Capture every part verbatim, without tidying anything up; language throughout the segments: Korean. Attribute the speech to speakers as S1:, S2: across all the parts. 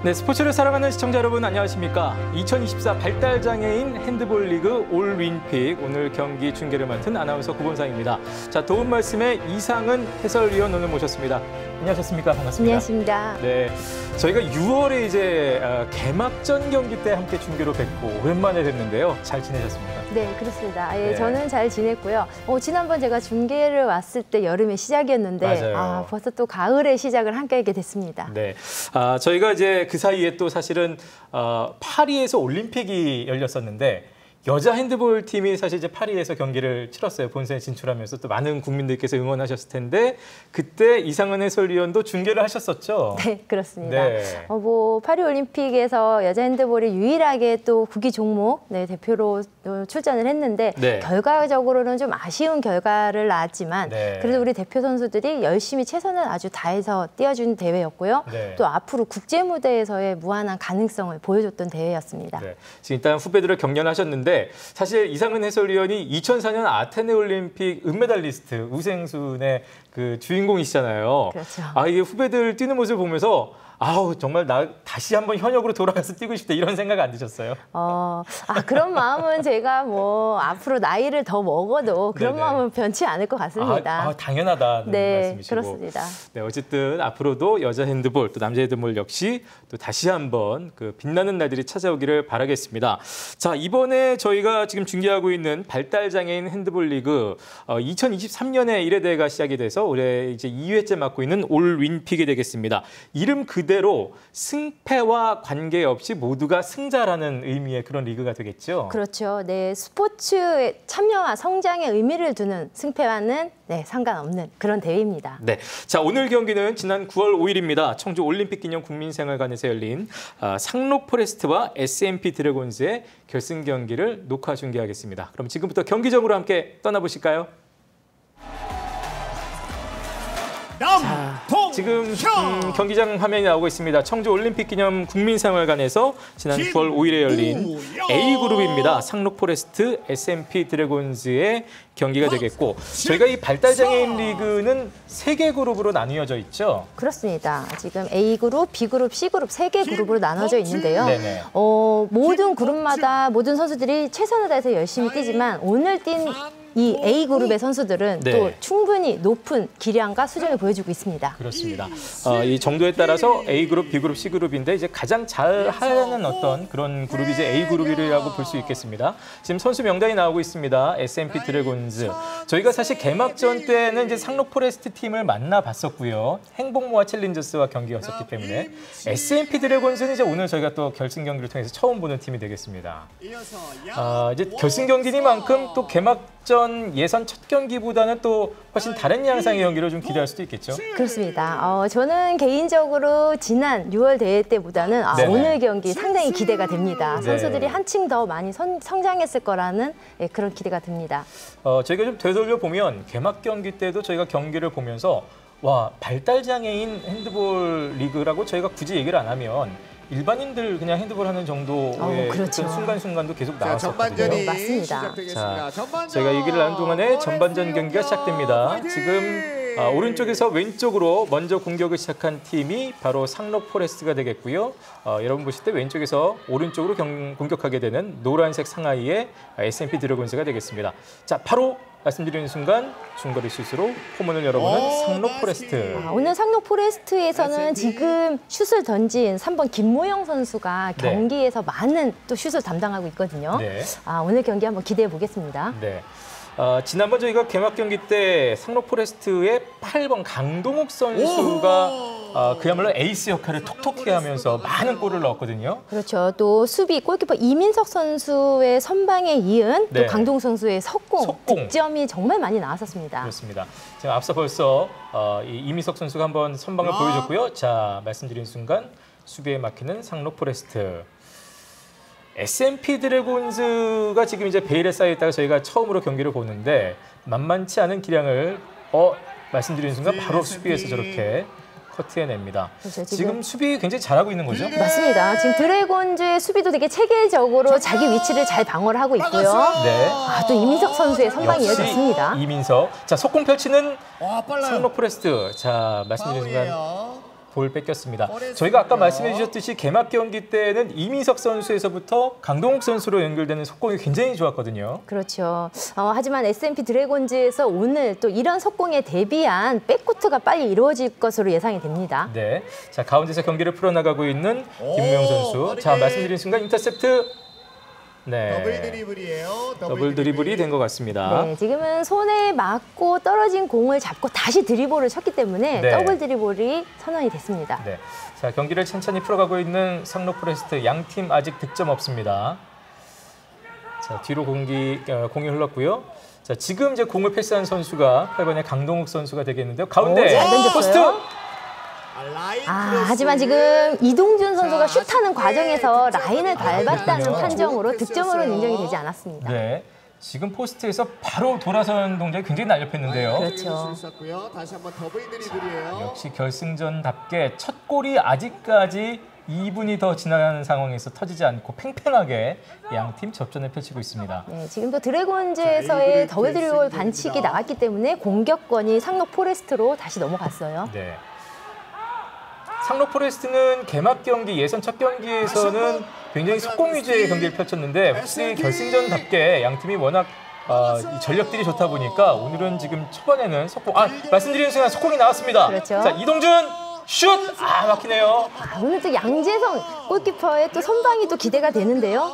S1: 네, 스포츠를 사랑하는 시청자 여러분 안녕하십니까? 이천이십사 발달장애인 핸드볼 리그 올림픽 오늘 경기 중계를 맡은 아나운서 구본상입니다. 자, 도움 말씀에 이상은 해설위원 오늘 모셨습니다. 안녕하셨습니까? 반갑습니다.
S2: 안녕하십니까?
S1: 네, 저희가 유월에 이제 개막전 경기 때 함께 중계로 뵙고 오랜만에 뵙는데요. 잘 지내셨습니까?
S2: 네, 그렇습니다. 예,
S1: 네.
S2: 저는 잘 지냈고요. 어, 지난번 제가 중계를 왔을 때 여름의 시작이었는데
S1: 맞아요.
S2: 아, 벌써 또 가을의 시작을 함께 하게 됐습니다.
S1: 네, 아, 저희가 이제 그 사이에 또 사실은 어, 파리에서 올림픽이 열렸었는데 여자 핸드볼 팀이 사실 이제 파리에서 경기를 치렀어요. 본선에 진출하면서 또 많은 국민들께서 응원하셨을 텐데 그때 이상은 해설위원도 중계를 하셨었죠?
S2: 네, 그렇습니다.
S1: 네.
S2: 어, 뭐 파리 올림픽에서 여자 핸드볼이 유일하게 또 구기 종목 네, 대표로 출전을 했는데
S1: 네.
S2: 결과적으로는 좀 아쉬운 결과를 낳았지만
S1: 네.
S2: 그래도 우리 대표 선수들이 열심히 최선을 아주 다해서 뛰어준 대회였고요.
S1: 네.
S2: 또 앞으로 국제 무대에서의 무한한 가능성을 보여줬던 대회였습니다.
S1: 네. 지금 일단 후배들을 격려하셨는데 사실 이상은 해설위원이 이천사 년 아테네 올림픽 은메달리스트 우생순의 그 주인공이시잖아요.
S2: 그렇죠.
S1: 아, 이게 후배들 뛰는 모습을 보면서 아우 정말 나 다시 한번 현역으로 돌아가서 뛰고 싶다 이런 생각 안 드셨어요?
S2: 어, 아 그런 마음은 제가 뭐 앞으로 나이를 더 먹어도 그런
S1: 네네.
S2: 마음은 변치 않을 것 같습니다.
S1: 아, 아, 당연하다는
S2: 네,
S1: 말씀이시고.
S2: 그렇습니다.
S1: 네, 어쨌든 앞으로도 여자 핸드볼 또 남자 핸드볼 역시 또 다시 한번 그 빛나는 날들이 찾아오기를 바라겠습니다. 자, 이번에 저희가 지금 중계하고 있는 발달장애인 핸드볼 리그 어, 이천이십삼 년에 일 회 대회가 시작이 돼서 올해 이제 이 회째 맡고 있는 올림픽이 되겠습니다. 이름 그대로 승패와 관계없이 모두가 승자라는 의미의 그런 리그가 되겠죠.
S2: 그렇죠. 네, 스포츠의 참여와 성장의 의미를 두는 승패와는 네, 상관없는 그런 대회입니다.
S1: 네, 자 오늘 경기는 지난 구월 오일입니다. 청주 올림픽 기념 국민생활관에서 열린 아, 상록 포레스트와 에스엠피 드래곤즈의 결승 경기를 녹화 중계하겠습니다. 그럼 지금부터 경기장으로 함께 떠나보실까요? 자, 지금 음, 경기장 화면이 나오고 있습니다. 청주 올림픽 기념 국민생활관에서 지난 구월 오일에 열린 A그룹입니다. 상록 포레스트, 에스엠피 드래곤즈의 경기가 되겠고 저희가 이 발달장애인 리그는 세 개 그룹으로 나뉘어져 있죠?
S2: 그렇습니다. 지금 A그룹, B그룹, C그룹 세 개 그룹으로 나눠져 있는데요.
S1: 네네.
S2: 어, 모든 그룹마다 모든 선수들이 최선을 다해서 열심히 뛰지만 오늘 뛴 이 A그룹의 선수들은
S1: 네.
S2: 또 충분히 높은 기량과 수준을 보여주고 있습니다.
S1: 그렇습니다. 어, 이 정도에 따라서 A그룹, B그룹, C그룹인데 이제 가장 잘하는 어떤 그런 그룹이 이제 A그룹이라고 볼 수 있겠습니다. 지금 선수 명단이 나오고 있습니다. 에스엠피 드래곤즈. 저희가 사실 개막전 때는 이제 상록 포레스트 팀을 만나봤었고요. 행복모아 챌린저스와 경기였었기 때문에 에스엠피 드래곤즈는 이제 오늘 저희가 또 결승 경기를 통해서 처음 보는 팀이 되겠습니다. 아, 이제 결승 경기니만큼 또 개막전 예선 첫 경기보다는 또 훨씬 다른 양상의 경기를 좀 기대할 수도 있겠죠?
S2: 그렇습니다. 어, 저는 개인적으로 지난 유월 대회 때보다는 아, 오늘 경기 상당히 기대가 됩니다. 선수들이
S1: 네.
S2: 한층 더 많이 선, 성장했을 거라는 예, 그런 기대가 듭니다.
S1: 어, 저희가 좀 되돌려 보면 개막 경기 때도 저희가 경기를 보면서 와 발달장애인 핸드볼 리그라고 저희가 굳이 얘기를 안 하면 일반인들 그냥 핸드볼 하는 정도의
S2: 어, 그렇죠.
S1: 어떤 순간순간도 계속
S3: 자,
S1: 나왔었거든요.
S3: 전반전이
S2: 맞습니다.
S3: 시작되겠습니다.
S1: 자,
S3: 전반전.
S1: 저희가 얘기를 나눈 동안에 전반전 경기가 시작됩니다. 지금 아, 오른쪽에서 왼쪽으로 먼저 공격을 시작한 팀이 바로 상록 포레스트가 되겠고요. 어, 여러분 보실 때 왼쪽에서 오른쪽으로 경, 공격하게 되는 노란색 상하이의 에스엠피 드래곤즈가 되겠습니다. 자, 바로 말씀드리는 순간 중거리 슛으로 포문을 열어보는 상록 포레스트.
S2: 아, 오늘 상록 포레스트에서는 지금 슛을 던진 삼 번 김모영 선수가
S1: 네.
S2: 경기에서 많은 또 슛을 담당하고 있거든요.
S1: 네.
S2: 아, 오늘 경기 한번 기대해 보겠습니다.
S1: 네. 어, 지난번 저희가 개막 경기 때 상록 포레스트의 팔 번 강동욱 선수가 어, 그야말로 에이스 역할을 톡톡히 하면서 많은 골을 넣었거든요.
S2: 그렇죠. 또 수비 골키퍼 이민석 선수의 선방에 이은
S1: 네.
S2: 또 강동 선수의 석공,
S1: 석공.
S2: 득점이 정말 많이 나왔었습니다.
S1: 그렇습니다. 지금 앞서 벌써 어, 이 이민석 선수가 한번 선방을
S3: 아.
S1: 보여줬고요. 자, 말씀드린 순간 수비에 막히는 상록 포레스트. 에스엠피 드래곤즈가 지금 이제 베일에 쌓여있다가 저희가 처음으로 경기를 보는데 만만치 않은 기량을 어, 말씀드리는 순간 바로 수비에서 저렇게 커트해냅니다.
S2: 그렇죠,
S1: 지금,
S2: 지금
S1: 수비 굉장히 잘하고 있는 거죠?
S2: 맞습니다. 지금 드래곤즈의 수비도 되게 체계적으로 자기 위치를 잘 방어를 하고 있고요.
S1: 네.
S2: 아, 또 이민석 선수의 선방이
S1: 역시
S2: 이어졌습니다.
S1: 이민석. 자, 속공 펼치는
S3: 와, 빨라요.
S1: 상록 포레스트. 자, 말씀드린 순간
S3: 파울이에요.
S1: 볼 뺏겼습니다. 저희가 아까 말씀해 주셨듯이 개막 경기 때는 이민석 선수에서부터 강동욱 선수로 연결되는 속공이 굉장히 좋았거든요.
S2: 그렇죠. 어, 하지만 에스엠피 드래곤즈에서 오늘 또 이런 속공에 대비한 백코트가 빨리 이루어질 것으로 예상이 됩니다.
S1: 네, 자 가운데서 경기를 풀어나가고 있는 김무영 선수. 자 말씀드린 순간 인터셉트. 네,
S3: 더블 드리블이에요. 더블,
S1: 더블 드리블이 된 것 같습니다.
S2: 네, 지금은 손에 맞고 떨어진 공을 잡고 다시 드리블을 쳤기 때문에
S1: 네.
S2: 더블 드리블이 선언이 됐습니다.
S1: 네, 자 경기를 천천히 풀어가고 있는 상로 포레스트. 양 팀 아직 득점 없습니다. 자 뒤로 공기 어, 공이 흘렀고요. 자 지금 이제 공을 패스한 선수가 팔 번의 강동욱 선수가 되겠는데요. 가운데
S2: 오, 잘 던졌어요.
S1: 포스트.
S2: 아, 하지만 지금 이동준 선수가 슛하는 과정에서 라인을 밟았다는 판정으로 득점으로는 인정이 되지 않았습니다.
S1: 네, 지금 포스트에서 바로 돌아선 동작이 굉장히 날렵했는데요.
S2: 그렇죠.
S3: 다시 한번 더블 드리블이에요.
S1: 역시 결승전답게 첫 골이 아직까지 이 분이 더 지나가는 상황에서 터지지 않고 팽팽하게 양팀 접전을 펼치고 있습니다.
S2: 네, 지금도 드래곤즈에서의 더블 드리블 반칙이 나왔기 때문에 공격권이 상록 포레스트로 다시 넘어갔어요.
S1: 네. 상록 포레스트는 개막 경기, 예선 첫 경기에서는 굉장히 속공 위주의 경기를 펼쳤는데 혹시 결승전답게 양팀이 워낙 어, 이 전력들이 좋다 보니까 오늘은 지금 초반에는 속공, 아 말씀드리는 순간 속공이 나왔습니다.
S2: 그렇죠.
S1: 자 이동준 슛! 아 막히네요.
S2: 아, 오늘 또 양재성 골키퍼의 또 선방이 또 기대가 되는데요.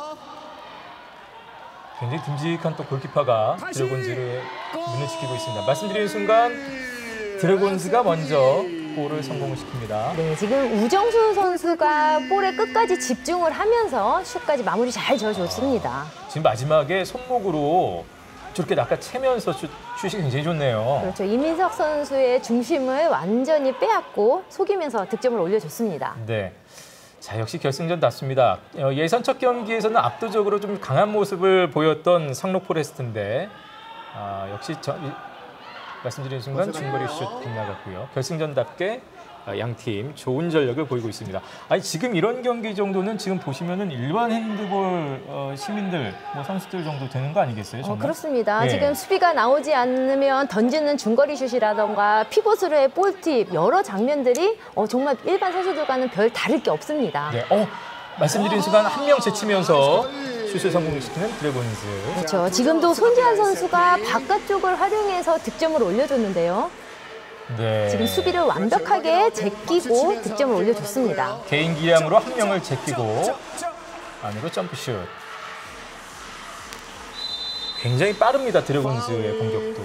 S1: 굉장히 듬직한 또 골키퍼가 드래곤즈를 눈을 지키고 있습니다. 말씀드리는 순간 드래곤즈가 먼저 골을 성공시킵니다.
S2: 네, 지금 우정수 선수가 볼에 끝까지 집중을 하면서 슛까지 마무리 잘 지어줬습니다.
S1: 지금 마지막에 손목으로 저렇게 낚아채면서 슛, 슛이 굉장히 좋네요.
S2: 그렇죠. 이민석 선수의 중심을 완전히 빼앗고 속이면서 득점을 올려줬습니다.
S1: 네. 자, 역시 결승전답습니다. 어, 예선 첫 경기에서는 압도적으로 좀 강한 모습을 보였던 상록 포레스트인데 아, 역시 저, 이, 말씀드린 순간 중거리 슛 빗나갔고요. 결승전답게 양팀 좋은 전력을 보이고 있습니다. 아니 지금 이런 경기 정도는 지금 보시면은 일반 핸드볼 어, 시민들, 뭐 선수들 정도 되는 거 아니겠어요? 정말?
S2: 어, 그렇습니다.
S1: 예.
S2: 지금 수비가 나오지 않으면 던지는 중거리 슛이라던가 피봇으로의 볼팁 여러 장면들이 어, 정말 일반 선수들과는 별 다를 게 없습니다.
S1: 네. 어, 말씀드린 순간 한 명 제치면서 슛을 성공시키는 드래곤즈.
S2: 그렇죠. 지금도 손지한 선수가 바깥쪽을 활용해서 득점을 올려줬는데요.
S1: 네.
S2: 지금 수비를 완벽하게 제끼고 득점을 올려줬습니다.
S1: 개인 기량으로 한 명을 제끼고 안으로 점프슛. 굉장히 빠릅니다. 드래곤즈의 공격도.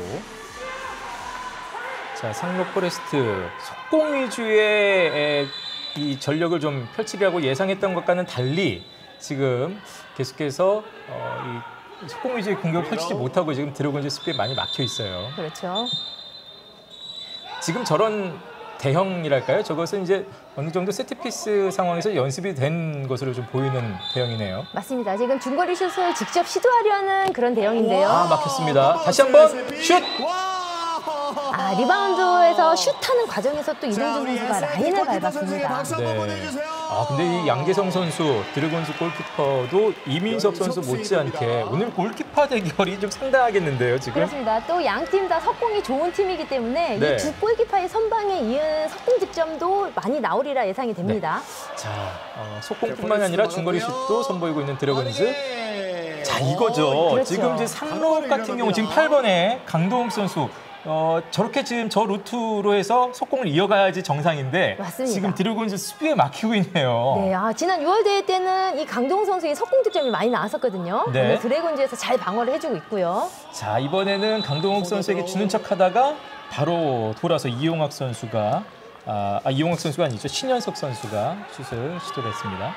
S1: 자, 상록 포레스트 속공 위주의 이 전력을 좀 펼치려고 예상했던 것과는 달리 지금 계속해서 어, 이 속공 위주의 공격을 펼치지 못하고 지금 드래곤즈 수비에 많이 막혀 있어요.
S2: 그렇죠.
S1: 지금 저런 대형이랄까요? 저것은 이제 어느 정도 세트피스 상황에서 연습이 된 것으로 좀 보이는 대형이네요.
S2: 맞습니다. 지금 중거리 슛을 직접 시도하려는 그런 대형인데요.
S1: 아, 막혔습니다. 다시 한번 슛!
S2: 아, 리바운드에서 슛하는 과정에서 또 이동준 선수가 라인을 밟았습니다.
S1: 네. 아, 근데 이 양재성 선수, 드래곤즈 골키퍼도 이민석 선수 못지않게 오늘 골키퍼 대결이 좀 상당하겠는데요, 지금?
S2: 그렇습니다. 또 양 팀 다 석공이 좋은 팀이기 때문에
S1: 네.
S2: 이 두 골키퍼의 선방에 이은 석공 득점도 많이 나오리라 예상이 됩니다.
S1: 자, 어, 속공뿐만 아니라 중거리 슛도 선보이고 있는 드래곤즈. 자, 이거죠.
S2: 그렇죠.
S1: 지금 이제 상록 같은 경우 지금 팔 번에 강동욱 선수 어, 저렇게 지금 저 루트로 해서 속공을 이어가야지 정상인데
S2: 맞습니다.
S1: 지금 드래곤즈 수비에 막히고 있네요.
S2: 네, 아, 지난 유월 대회 때는 이 강동 선수의 석공 득점이 많이 나왔었거든요.
S1: 네.
S2: 오늘 드래곤즈에서 잘 방어를 해주고 있고요.
S1: 자, 이번에는 강동욱 선수에게 주는 척하다가 바로 돌아서 이용학 선수가 아, 아 이용학 선수가 아니죠. 신현석 선수가 슛을 시도했습니다.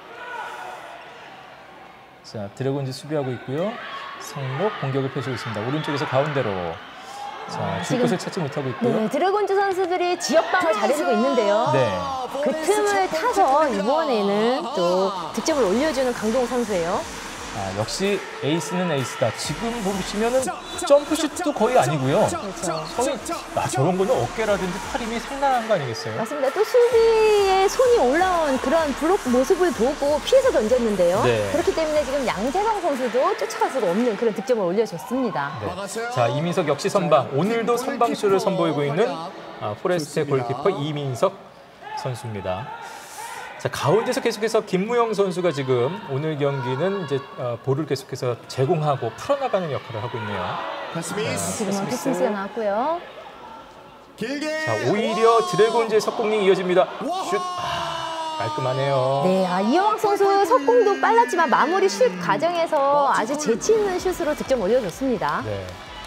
S1: 자, 드래곤즈 수비하고 있고요. 상록 공격을 펼치고 있습니다. 오른쪽에서 가운데로. 자, 줄 곳을 찾지 못하고 있고요.
S2: 네, 드래곤즈 선수들이 지역방을 잘해주고 있는데요.
S1: 네.
S2: 그 틈을 타서 이번에는 또 득점을 올려주는 강동 선수예요.
S1: 아, 역시 에이스는 에이스다. 지금 보시면은 점프슛도 거의 아니고요.
S2: 그렇죠.
S1: 손이, 아, 저런 거는 어깨라든지 팔 힘이 상당한 거 아니겠어요?
S2: 맞습니다. 또 수비에 손이 올라온 그런 블록 모습을 보고 피해서 던졌는데요.
S1: 네.
S2: 그렇기 때문에 지금 양재성 선수도 쫓아갈 수가 없는 그런 득점을 올려줬습니다.
S1: 네. 자, 이민석 역시 선방. 오늘도 선방슛을 선보이고 있는 아, 포레스트의 골키퍼 이민석 선수입니다. 자, 가운데서 계속해서 김무영 선수가 지금 오늘 경기는 이제 어, 볼을 계속해서 제공하고 풀어나가는 역할을 하고 있네요.
S3: 패스미스.
S2: 지금은 패스미스가 나왔고요.
S3: 길게.
S1: 자, 오히려 드래곤즈의 석공이 이어집니다. 슛. 아, 깔끔하네요.
S2: 네, 아, 이영학 선수 석공도 빨랐지만 마무리 슛 과정에서 아주 재치 있는 슛으로 득점 올려줬습니다.
S1: 네.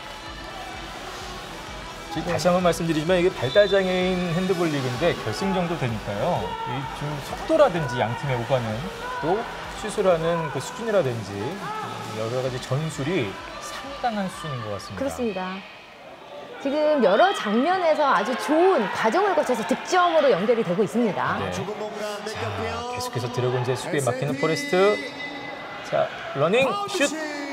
S1: 다시 한번 말씀드리지만 이게 발달장애인 핸드볼 리그인데 결승 정도 되니까요. 이 좀 속도라든지 양 팀의 오가는 또 슛을 그 수준이라든지 여러 가지 전술이 상당한 수준인 것 같습니다.
S2: 그렇습니다. 지금 여러 장면에서 아주 좋은 과정을 거쳐서 득점으로 연결이 되고 있습니다.
S1: 네.
S3: 죽은 공간
S1: 자,
S3: 뺏겼고요.
S1: 계속해서 드래곤즈의 수비에 막히는 포레스트. 자, 러닝 슛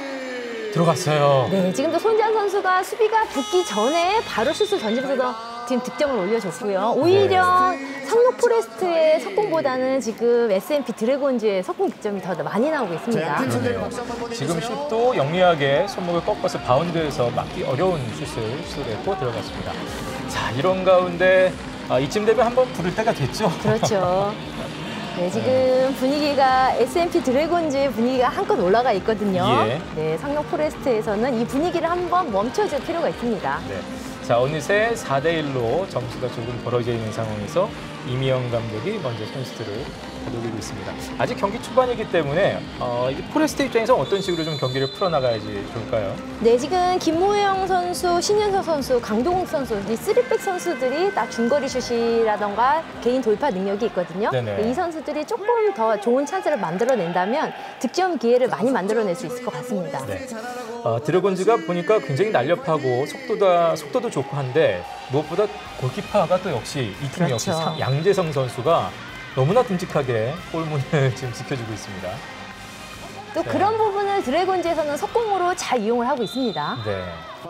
S1: 들어갔어요.
S2: 네, 지금도 손지한 선수가 수비가 붙기 전에 바로 슛을 던지면서 지금 득점을 올려줬고요. 오히려 상록 포레스트의 석공보다는 지금 에스엠피 드래곤즈의 석공 득점이 더 많이 나오고 있습니다.
S1: 그러네요. 지금 슛도 영리하게 손목을 꺾어서 바운드에서 막기 어려운 슛을 시도했고 들어갔습니다. 자, 이런 가운데 아, 이쯤 되면 한번 부를 때가 됐죠.
S2: 그렇죠. 네, 지금 분위기가 에스엠피 드래곤즈의 분위기가 한껏 올라가 있거든요.
S1: 예.
S2: 네, 상록 포레스트에서는 이 분위기를 한번 멈춰줄 필요가 있습니다.
S1: 네. 자, 어느새 사 대 일로 점수가 조금 벌어져 있는 상황에서 이미영 감독이 먼저 선수들을 다독이고 있습니다. 아직 경기 초반이기 때문에 어, 이 포레스트 입장에서 어떤 식으로 좀 경기를 풀어나가야지 좋을까요?
S2: 네, 지금 김무영 선수, 신윤서 선수, 강동욱 선수, 이 쓰리백 선수들이 다 중거리 슛이라던가 개인 돌파 능력이 있거든요.
S1: 네네.
S2: 네, 이 선수들이 조금 더 좋은 찬스를 만들어낸다면 득점 기회를 많이 만들어낼 수 있을 것 같습니다.
S1: 네. 어, 드래곤즈가 보니까 굉장히 날렵하고 속도다, 속도도 좋고 한데 무엇보다 골키퍼가 또 역시 이 팀
S2: 그렇죠.
S1: 역시 상- 양재성 선수가 너무나 듬직하게 골문을 지금 지켜주고 있습니다.
S2: 또
S1: 네.
S2: 그런 부분을 드래곤즈에서는 석공으로 잘 이용을 하고 있습니다.
S1: 네.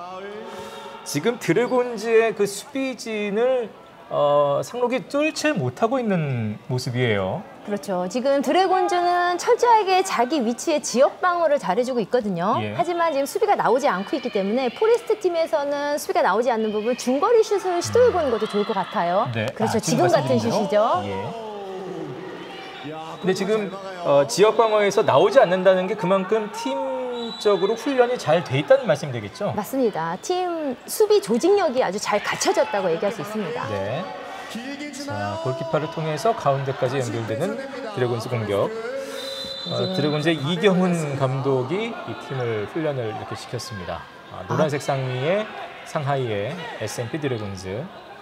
S1: 지금 드래곤즈의 그 수비진을 어, 상록이 뚫지 못하고 있는 모습이에요.
S2: 그렇죠. 지금 드래곤즈는 철저하게 자기 위치에 지역 방어를 잘해주고 있거든요.
S1: 예.
S2: 하지만 지금 수비가 나오지 않고 있기 때문에 포레스트 팀에서는 수비가 나오지 않는 부분 중거리 슛을 시도해보는 것도 좋을 것 같아요.
S1: 네.
S2: 그렇죠.
S1: 아,
S2: 지금 같은
S1: 말씀드리네요.
S2: 슛이죠.
S1: 예. 근데 지금 어, 지역 방어에서 나오지 않는다는 게 그만큼 팀적으로 훈련이 잘 돼 있다는 말씀이 되겠죠?
S2: 맞습니다. 팀 수비 조직력이 아주 잘 갖춰졌다고 얘기할 수 있습니다.
S1: 네. 자, 골키퍼를 통해서 가운데까지 연결되는 드래곤스 공격. 어, 드래곤즈의 이경훈 감독이 이 팀을 훈련을 이렇게 시켰습니다. 아, 노란색 상의에 상하이에 에스엠피 드래곤즈.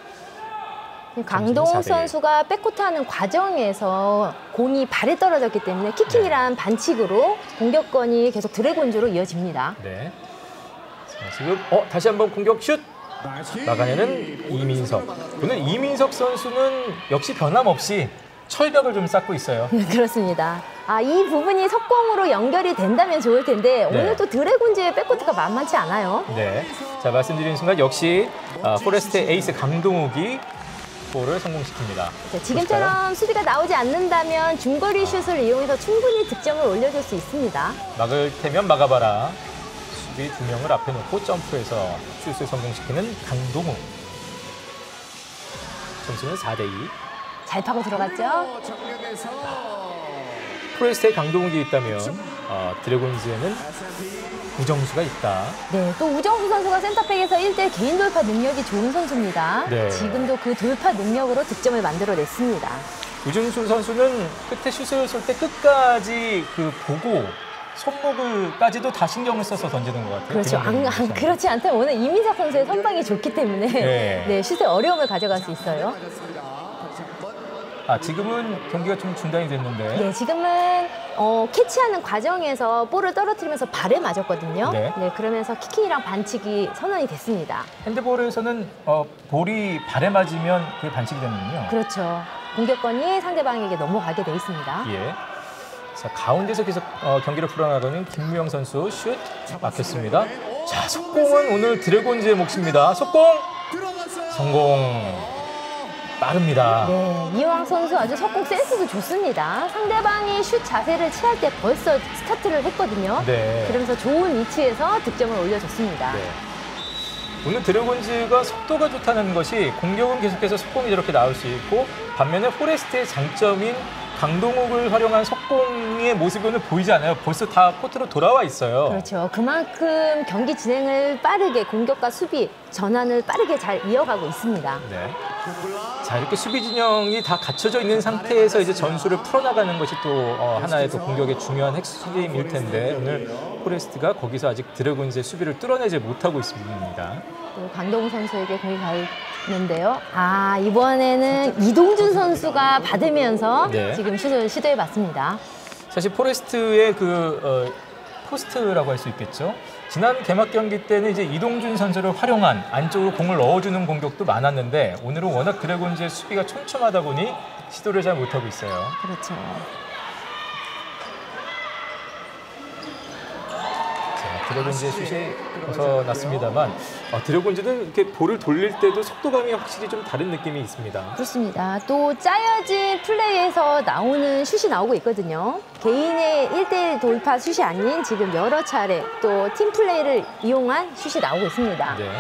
S2: 강동욱
S1: 사 대 일.
S2: 선수가 백코트하는 과정에서 공이 발에 떨어졌기 때문에 키킹이란 반칙으로 공격권이 계속 드래곤즈로 이어집니다.
S1: 네. 자, 지금 어 다시 한번 공격 슛 나가내는 이민석. 오늘 이민석 선수는 역시 변함없이 철벽을 좀 쌓고 있어요.
S2: 그렇습니다. 아, 이 부분이 석공으로 연결이 된다면 좋을 텐데
S1: 네.
S2: 오늘 또 드래곤즈의 백코트가 만만치 않아요.
S1: 네. 자, 말씀드린 순간 역시 아, 포레스트의 에이스 강동욱이 골을 성공시킵니다.
S2: 자, 지금처럼 수비가 나오지 않는다면 중거리 슛을 이용해서 충분히 득점을 올려줄 수 있습니다.
S1: 막을 테면 막아봐라. 수비 두 명을 앞에 놓고 점프해서 슛을 성공시키는 강동욱. 점수는 사 대 이.
S2: 잘 파고 들어갔죠?
S3: 정면에서
S1: 프로레스트에 강동욱이 있다면 어, 드래곤즈에는 우정수가 있다.
S2: 네, 또 우정수 선수가 센터백에서 일 대 일 개인 돌파 능력이 좋은 선수입니다.
S1: 네.
S2: 지금도 그 돌파 능력으로 득점을 만들어냈습니다.
S1: 우정수 선수는 끝에 슛을 쏠 때 끝까지 그 보고 손목을까지도 다 신경을 써서 던지는 것 같아요.
S2: 그렇죠.
S1: 그냥
S2: 안,
S1: 던지는
S2: 안,
S1: 것이 아니라.
S2: 그렇지 않다면 오늘 이민석 선수의 선방이 좋기 때문에
S1: 네.
S2: 네, 슛에 어려움을 가져갈 수 있어요.
S1: 아, 지금은 경기가 좀 중단이 됐는데.
S2: 네, 지금은 어, 캐치하는 과정에서 볼을 떨어뜨리면서 발에 맞았거든요.
S1: 네.
S2: 네, 그러면서 키킹이랑 반칙이 선언이 됐습니다.
S1: 핸드볼에서는 어, 볼이 발에 맞으면 그게 반칙이 되는군요.
S2: 그렇죠. 공격권이 상대방에게 넘어가게 돼 있습니다.
S1: 예. 자, 가운데서 계속 어, 경기를 풀어나가는 김무영 선수 슛 막혔습니다. 자, 속공은 오늘 드래곤즈의 몫입니다. 속공 성공. 빠릅니다.
S2: 네, 이왕 선수 아주 석공 센스도 좋습니다. 상대방이 슛 자세를 취할 때 벌써 스타트를 했거든요.
S1: 네.
S2: 그러면서 좋은 위치에서 득점을 올려줬습니다.
S1: 네. 오늘 드래곤즈가 속도가 좋다는 것이 공격은 계속해서 속공이 저렇게 나올 수 있고 반면에 포레스트의 장점인 강동욱을 활용한 속공의 모습이 오늘 보이지 않아요. 벌써 다 코트로 돌아와 있어요.
S2: 그렇죠. 그만큼 경기 진행을 빠르게 공격과 수비 전환을 빠르게 잘 이어가고 있습니다.
S1: 네. 자, 이렇게 수비 진영이 다 갖춰져 있는 상태에서 이제 전술을 풀어나가는 것이 또 어, 하나의 또 공격의 중요한 핵심일 텐데 오늘 포레스트가 거기서 아직 드래곤즈의 수비를 뚫어내지 못하고 있습니다.
S2: 또 강동욱 선수에게 공이 가는데요. 아, 이번에는 이동준 선수가 받으면서
S1: 네.
S2: 지금 슛을 시도해봤습니다.
S1: 사실 포레스트의 그 어, 포스트라고 할 수 있겠죠. 지난 개막 경기 때는 이제 이동준 선수를 활용한 안쪽으로 공을 넣어주는 공격도 많았는데 오늘은 워낙 드래곤즈의 수비가 촘촘하다 보니 시도를 잘 못하고 있어요.
S2: 그렇죠.
S1: 자, 드래곤즈의 슛이 벗어났습니다만 어, 드래곤즈는 이렇게 볼을 돌릴 때도 속도감이 확실히 좀 다른 느낌이 있습니다.
S2: 그렇습니다. 또 짜여진 플레이에서 나오는 슛이 나오고 있거든요. 개인의 일 대일 돌파 슛이 아닌 지금 여러 차례 또 팀 플레이를 이용한 슛이 나오고 있습니다.
S1: 네.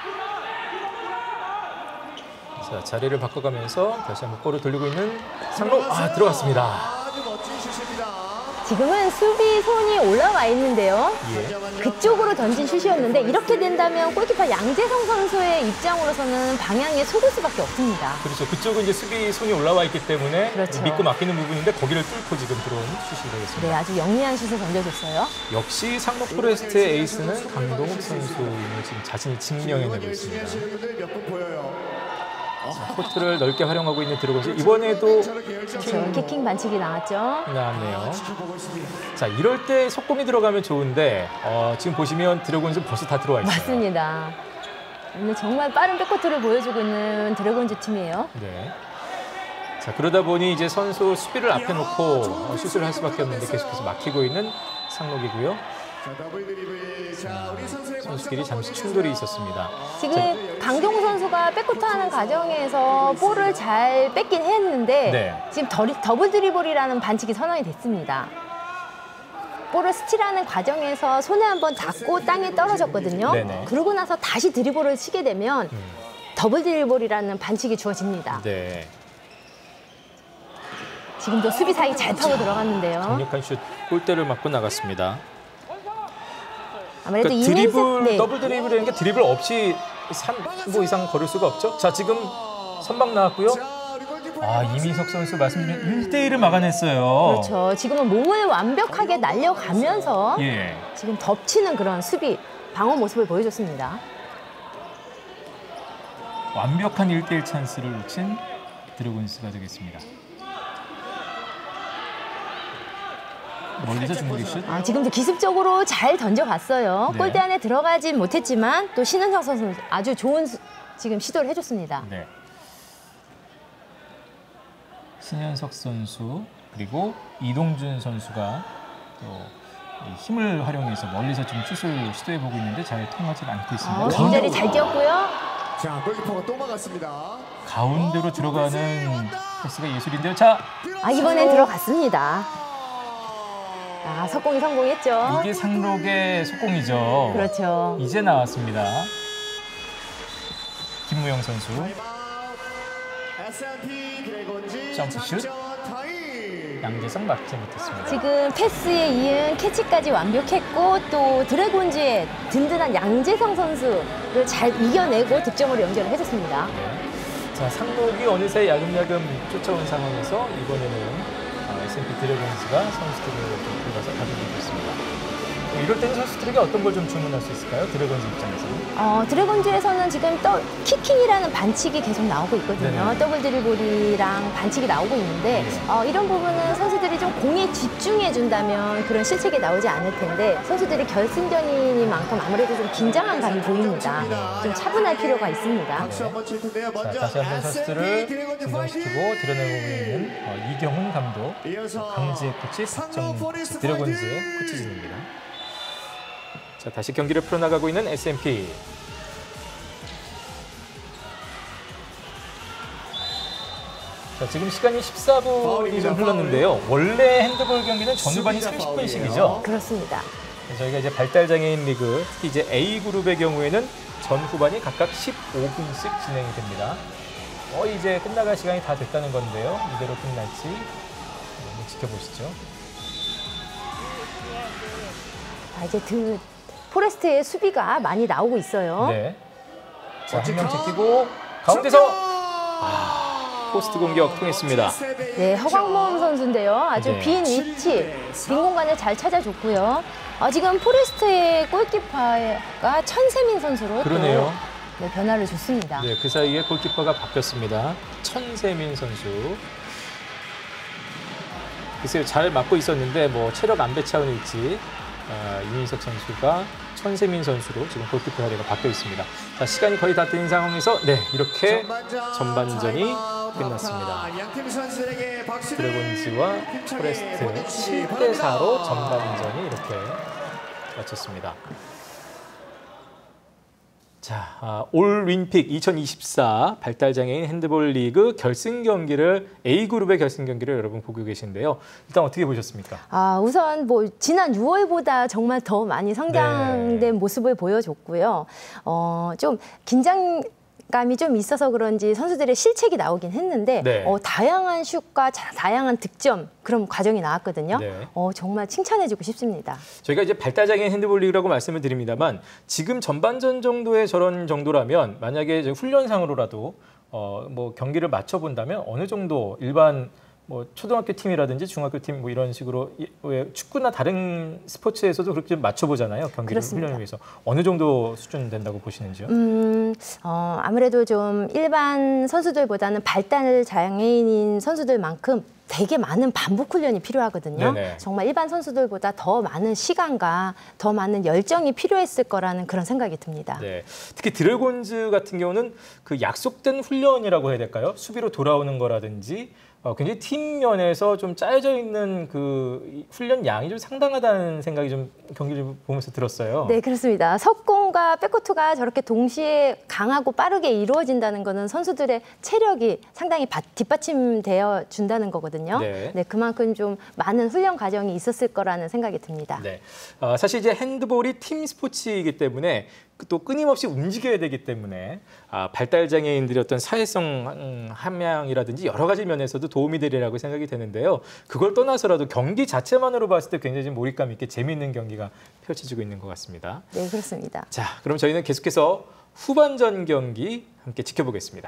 S1: 자, 자리를 바꿔가면서 다시 한번 볼을 돌리고 있는 상로. 아, 들어갔습니다.
S3: 아주 멋진 슛입니다.
S2: 지금은 수비 손이 올라와 있는데요.
S1: 예.
S2: 그쪽으로 던진 슛이었는데 이렇게 된다면 골키퍼 양재성 선수의 입장으로서는 방향에 속을 수밖에 없습니다.
S1: 그렇죠. 그쪽은 이제 수비 손이 올라와 있기 때문에
S2: 그렇죠.
S1: 믿고 맡기는 부분인데 거기를 뚫고 지금 들어온 슛이 되겠습니다.
S2: 네, 아주 영리한 슛을 던져줬어요.
S1: 역시 상록 포레스트의 에이스는 강동욱 선수임을 지금 자신이 증명해내고 있습니다.
S3: 분들 몇 분 보여요.
S1: 자, 코트를 넓게 활용하고 있는 드래곤즈. 이번에도
S2: 그렇죠. 키킹 반칙이 나왔죠.
S1: 나왔네요.
S3: 보고 있습니다.
S1: 자, 이럴 때 속공이 들어가면 좋은데 어, 지금 보시면 드래곤즈 벌써 다 들어와 있어요.
S2: 맞습니다. 오늘 정말 빠른 백코트를 보여주고 있는 드래곤즈 팀이에요.
S1: 네. 자, 그러다 보니 이제 선수 수비를 앞에 놓고 어, 슛을 할 수밖에 없는데 계속해서 막히고 있는 상록이고요.
S3: 자, 더블 드리블. 자, 우리 선수의
S1: 선수끼리 잠시 충돌이 있었습니다.
S2: 지금 강동욱 선수가 백코트 하는 과정에서 볼을 잘 뺏긴 했는데
S1: 네.
S2: 지금 더, 더블 드리블이라는 반칙이 선언이 됐습니다. 볼을 스틸하는 과정에서 손에 한번 닿고 땅에 떨어졌거든요.
S1: 네네.
S2: 그러고 나서 다시 드리블을 치게 되면 더블 드리블이라는 반칙이 주어집니다.
S1: 네.
S2: 지금도 수비 사이 잘 파고 들어갔는데요.
S1: 강력한 슛 골대를 맞고 나갔습니다.
S2: 아무래도
S1: 그러니까
S2: 이민석
S1: 드리블,
S2: 네.
S1: 더블 드리블이라는 게 드리블 없이 삼 보 이상 걸을 수가 없죠. 자, 지금 선방 나왔고요. 아, 이민석 선수 말씀드린 일 대 일을 막아냈어요.
S2: 그렇죠. 지금은 몸을 완벽하게 날려가면서
S1: 예.
S2: 지금 덮치는 그런 수비, 방어 모습을 보여줬습니다.
S1: 완벽한 일 대 일 찬스를 놓친 드래곤스가 되겠습니다. 멀리서 중거리 슛.
S2: 아, 지금도 기습적으로 잘 던져갔어요.
S1: 네.
S2: 골대 안에 들어가진 못했지만 또 신은성 선수 아주 좋은 수, 지금 시도를 해줬습니다.
S1: 네. 신현석 선수 그리고 이동준 선수가 또 이 힘을 활용해서 멀리서 좀 슛을 시도해보고 있는데 잘 통하지 않고 있습니다.
S2: 아, 뒷자리 잘 뛰었고요.
S3: 자, 골키퍼가 또 막았습니다.
S1: 가운데로 들어가는 패스가 예술인데요. 자,
S2: 아, 이번엔 들어갔습니다. 아, 석공이 성공했죠.
S1: 이게 상록의 속공이죠.
S2: 그렇죠.
S1: 이제 나왔습니다. 김무영 선수.
S3: 에스엠피 드래곤즈
S1: 점프슛.
S3: 작전 타임.
S1: 양재성 막지 못했습니다.
S2: 지금 패스에 이은 캐치까지 완벽했고 또 드래곤즈의 든든한 양재성 선수를 잘 이겨내고 득점으로 연결을 해줬습니다.
S1: 네. 자, 상록이 어느새 야금야금 쫓아온 상황에서 이번에는 에스엠피 드래곤즈가 선수들을 좀 들어가서 가져오고 있습니다. 이럴 때는 선수들에게 어떤 걸 좀 주문할 수 있을까요? 드래곤즈 입장에서는.
S2: 어, 드래곤즈에서는 지금 또 키킹이라는 반칙이 계속 나오고 있거든요.
S1: 네네.
S2: 더블 드리블이랑 반칙이 나오고 있는데
S1: 네.
S2: 어, 이런 부분은 선수들이 좀 공에 집중해준다면 그런 실책이 나오지 않을 텐데 선수들이 결승전이니만큼 아무래도 좀 긴장한 감이 보입니다. 좀 차분할 필요가 있습니다.
S3: 박수 한번 칠 텐데요.
S1: 자,
S3: 먼저
S1: 다시 한번 선수들을
S3: 에스엠피 드래곤즈
S1: 진정시키고
S3: 파이팅!
S1: 들여내고 있는 어, 이경훈 감독,
S3: 이어서
S1: 강지의 코치, 박정 드래곤즈의 코치진입니다. 자, 다시 경기를 풀어나가고 있는 에스엠피. 자, 지금 시간이 십사 분이 좀 흘렀는데요. 원래 핸드볼 경기는 전후반이 삼십 분씩이죠.
S2: 그렇습니다.
S1: 저희가 이제 발달장애인 리그, 특히 이제 A 그룹의 경우에는 전 후반이 각각 십오 분씩 진행이 됩니다. 어, 이제 끝나갈 시간이 다 됐다는 건데요. 이대로 끝날지 한번 지켜보시죠.
S2: 아, 이제 그 포레스트의 수비가 많이 나오고 있어요.
S1: 네. 자, 한 명 제끼고 가운데서 아, 포스트 공격 통했습니다.
S2: 네, 허광범 선수인데요. 아주
S1: 네.
S2: 빈 위치, 빈 공간을 잘 찾아줬고요. 아, 지금 포레스트의 골키퍼가 천세민 선수로
S1: 그러네요.
S2: 또 네, 변화를 줬습니다.
S1: 네, 그 사이에 골키퍼가 바뀌었습니다. 천세민 선수. 글쎄요, 잘 맞고 있었는데 뭐 체력 안배 차원일지 어, 이민석 선수가 천세민 선수로 지금 골키퍼 자리가 바뀌어 있습니다. 자, 시간이 거의 다 된 상황에서 네, 이렇게 전반전이 끝났습니다.
S3: 양팀 선수들에게 박수를.
S1: 드래곤즈와 포레스트 칠 대 사로 전반전이 이렇게 마쳤습니다. 자, 아, 올림픽 이천이십사 발달장애인 핸드볼 리그 결승 경기를 A그룹의 결승 경기를 여러분 보고 계신데요. 일단 어떻게 보셨습니까?
S2: 아, 우선 뭐 지난 유월보다 정말 더 많이 성장된
S1: 네.
S2: 모습을 보여줬고요. 어, 좀 긴장 감이 좀 있어서 그런지 선수들의 실책이 나오긴 했는데
S1: 네.
S2: 어, 다양한 슛과 자, 다양한 득점 그런 과정이 나왔거든요.
S1: 네.
S2: 어, 정말 칭찬해주고 싶습니다.
S1: 저희가 이제 발달장애인 핸드볼 리그라고 말씀을 드립니다만 지금 전반전 정도의 저런 정도라면 만약에 이제 훈련상으로라도 어, 뭐 경기를 맞춰본다면 어느 정도 일반 뭐 초등학교 팀이라든지 중학교 팀 뭐 이런 식으로 왜 축구나 다른 스포츠에서도 그렇게 좀 맞춰보잖아요. 경기를
S2: 그렇습니다.
S1: 훈련을 위해서. 어느 정도 수준 된다고 보시는지요?
S2: 음, 어, 아무래도 좀 일반 선수들보다는 발달 장애인인 선수들만큼 되게 많은 반복 훈련이 필요하거든요.
S1: 네네.
S2: 정말 일반 선수들보다 더 많은 시간과 더 많은 열정이 필요했을 거라는 그런 생각이 듭니다.
S1: 네. 특히 드래곤즈 같은 경우는 그 약속된 훈련이라고 해야 될까요? 수비로 돌아오는 거라든지 어, 굉장히 팀 면에서 좀 짜여져 있는 그 훈련 양이 좀 상당하다는 생각이 좀 경기를 보면서 들었어요.
S2: 네, 그렇습니다. 석공과 백코트가 저렇게 동시에 강하고 빠르게 이루어진다는 것은 선수들의 체력이 상당히 바, 뒷받침되어 준다는 거거든요.
S1: 네.
S2: 네, 그만큼 좀 많은 훈련 과정이 있었을 거라는 생각이 듭니다.
S1: 네. 어, 사실 이제 핸드볼이 팀 스포츠이기 때문에 또 끊임없이 움직여야 되기 때문에 아, 발달장애인들의 어떤 사회성 함양이라든지 여러 가지 면에서도 도움이 되리라고 생각이 되는데요. 그걸 떠나서라도 경기 자체만으로 봤을 때 굉장히 좀 몰입감 있게 재미있는 경기가 펼쳐지고 있는 것 같습니다.
S2: 네, 그렇습니다.
S1: 자, 그럼 저희는 계속해서 후반전 경기 함께 지켜보겠습니다.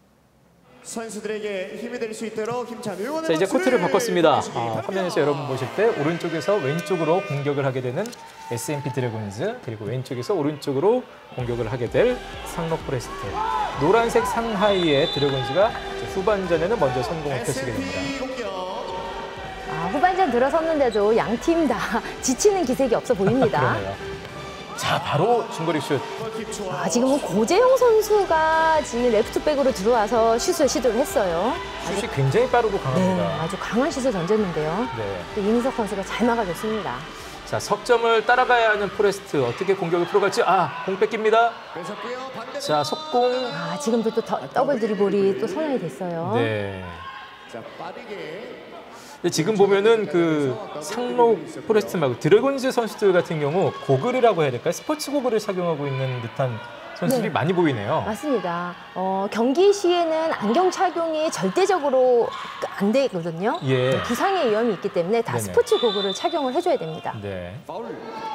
S3: 선수들에게 힘이 될 수 있도록 힘찬 응원의
S1: 자, 이제
S3: 박수를
S1: 코트를 바꿨습니다.
S3: 보내주시기
S1: 아,
S3: 바랍니다.
S1: 화면에서 여러분 보실 때 오른쪽에서 왼쪽으로 공격을 하게 되는 에스엠피 드래곤즈, 그리고 왼쪽에서 오른쪽으로 공격을 하게 될 상로 포레스트. 노란색 상하이의 드래곤즈가 후반전에는 먼저 선공을 펼치게 됩니다.
S3: 에스엠피 공격.
S2: 아, 후반전 들어섰는데도 양 팀 다 지치는 기색이 없어 보입니다.
S1: 그러네요. 자, 바로 중거리 슛.
S3: 골킥 좋아.
S2: 아, 지금은 고재용 선수가 지금 레프트백으로 들어와서 슛을 시도를 했어요.
S1: 슛이 굉장히 빠르고
S2: 네,
S1: 강합니다.
S2: 아주 강한 슛을 던졌는데요.
S1: 네.
S2: 또 이민석 선수가 잘 막아줬습니다.
S1: 자, 석점을 따라가야 하는 포레스트. 어떻게 공격을 풀어갈지. 아, 공 뺏깁니다.
S3: 뺏었고요. 반대.
S1: 자, 속공.
S2: 아, 지금도 또 더, 더블 드리블이 또 선언이 됐어요.
S1: 네.
S3: 자, 빠르게.
S1: 근데 지금 보면은 그 상로 포레스트 말고 드래곤즈 선수들 같은 경우 고글이라고 해야 될까요? 스포츠 고글을 착용하고 있는 듯한 선수들이
S2: 네.
S1: 많이 보이네요.
S2: 맞습니다. 어, 경기 시에는 안경 착용이 절대적으로 안 되거든요.
S1: 예.
S2: 부상의 위험이 있기 때문에 다
S1: 네네.
S2: 스포츠 고글을 착용을 해줘야 됩니다.
S1: 네.
S3: 파울.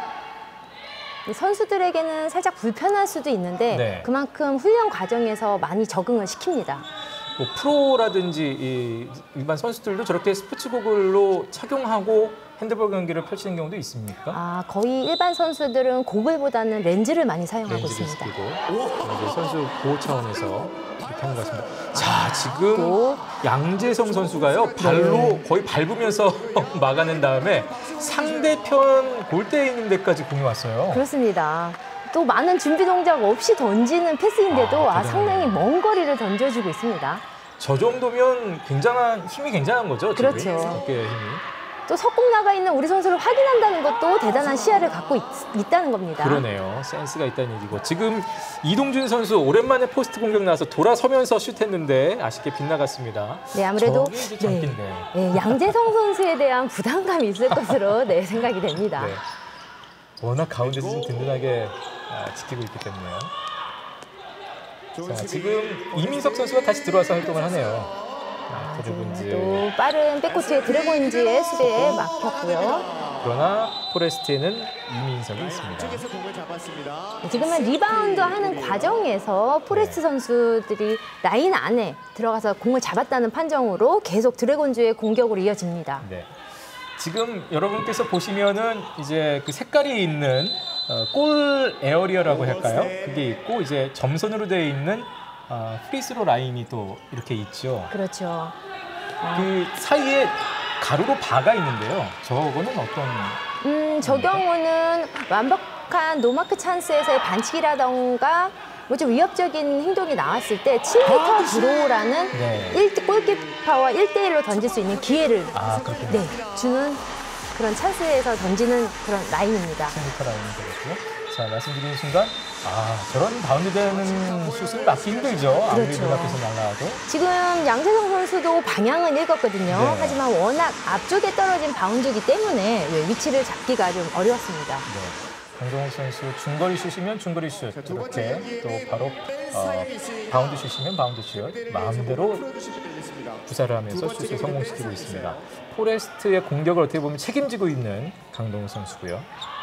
S2: 선수들에게는 살짝 불편할 수도 있는데
S1: 네.
S2: 그만큼 훈련 과정에서 많이 적응을 시킵니다.
S1: 뭐 프로라든지 이 일반 선수들도 저렇게 스포츠 고글로 착용하고 핸드볼 경기를 펼치는 경우도 있습니까?
S2: 아, 거의 일반 선수들은 고글보다는 렌즈를 많이 사용하고
S1: 렌즈를
S2: 있습니다.
S1: 쓰고 이제 선수 보호 차원에서 이렇게 하는 것 같습니다. 자, 지금
S2: 또
S1: 양재성 선수가요, 발로 거의 밟으면서 막아낸 다음에 상대편 골대에 있는 데까지 공이 왔어요.
S2: 그렇습니다. 또 많은 준비 동작 없이 던지는 패스인데도
S1: 아,
S2: 아, 상당히 먼 거리를 던져주고 있습니다.
S1: 저 정도면 굉장한 힘이 굉장한 거죠. 지금.
S2: 그렇죠.
S1: 어깨의 힘이.
S2: 또 석공 나가 있는 우리 선수를 확인한다는 것도 대단한 시야를 갖고 있, 있다는 겁니다.
S1: 그러네요. 센스가 있다는 얘기고. 지금 이동준 선수 오랜만에 포스트 공격 나와서 돌아서면서 슛했는데 아쉽게 빗나갔습니다.
S2: 네, 아무래도
S1: 저게 이제 잡긴데.
S2: 네, 양재성 선수에 대한 부담감이 있을 것으로 네, 생각이 됩니다.
S1: 네. 워낙 가운데서 좀 든든하게 아, 지키고 있기 때문에요. 자, 지금 이민석 선수가 다시 들어와서 활동을 하네요. 아, 드래곤즈.
S2: 또 빠른 백코트의 드래곤즈의 수비에 막혔고요.
S1: 그러나 포레스트에는 이민석이 있습니다.
S3: 쪽에서 공을 잡았습니다.
S2: 지금은 리바운드 하는 과정에서 포레스트 선수들이 라인 안에 들어가서 공을 잡았다는 판정으로 계속 드래곤즈의 공격으로 이어집니다.
S1: 네. 지금 여러분께서 보시면은 이제 그 색깔이 있는 어, 골 에어리어라고 할까요? 그게 있고 이제 점선으로 되어 있는 어, 프리스로 라인이 또 이렇게 있죠.
S2: 그렇죠.
S1: 그 사이에 가로로 바가 있는데요. 저거는 어떤?
S2: 음, 저 경우는 완벽한 노마크 찬스에서의 반칙이라던가 뭐 좀 위협적인 행동이 나왔을 때 칠 미터 드로우라는
S1: 네.
S2: 일 골키퍼와 일 대 일로 던질 수 있는 기회를
S1: 아, 그렇군요.
S2: 네, 주는 그런 찬스에서 던지는 그런 라인입니다.
S1: 칠 미터 라인이 되겠고요. 자, 말씀드리는 순간 아, 저런 바운드 되는 슛을 맞기 힘들죠. 아무리
S2: 그렇죠.
S1: 눈앞에서 날라와도.
S2: 지금 양세성 선수도 방향은 읽었거든요.
S1: 네.
S2: 하지만 워낙 앞쪽에 떨어진 바운드이기 때문에 위치를 잡기가 좀 어려웠습니다.
S1: 네. 강동욱 선수 중거리 슛이면 중거리 슛 이렇게 또 바로 어, 바운드 슛이면 바운드 슛 마음대로 구사를 하면서 슛을 성공시키고 있습니다. 포레스트의 공격을 어떻게 보면 책임지고 있는 강동욱 선수고요.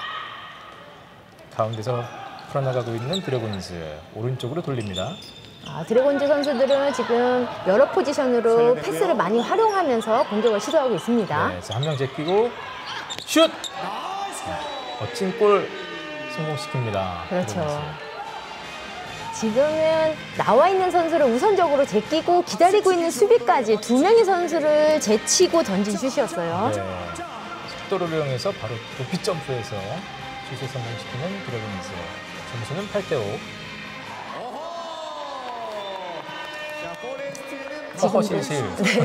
S1: 가운데서 풀어나가고 있는 드래곤즈 오른쪽으로 돌립니다.
S2: 아, 드래곤즈 선수들은 지금 여러 포지션으로 패스를 많이 활용하면서 공격을 시도하고 있습니다.
S1: 네, 한 명 제끼고 슛! 멋진 골 성공시킵니다.
S2: 그렇죠.
S1: 드래곤즈.
S2: 지금은 나와 있는 선수를 우선적으로 제끼고 기다리고 있는 수비까지 두 명의 선수를 제치고 던진 슛이었어요.
S1: 네, 속도를 이용해서 바로 높이 점프해서 슛을 성공시키는 드래곤즈. 점수는 팔 대 오.
S3: 자, 포레스트는
S1: 허허실실.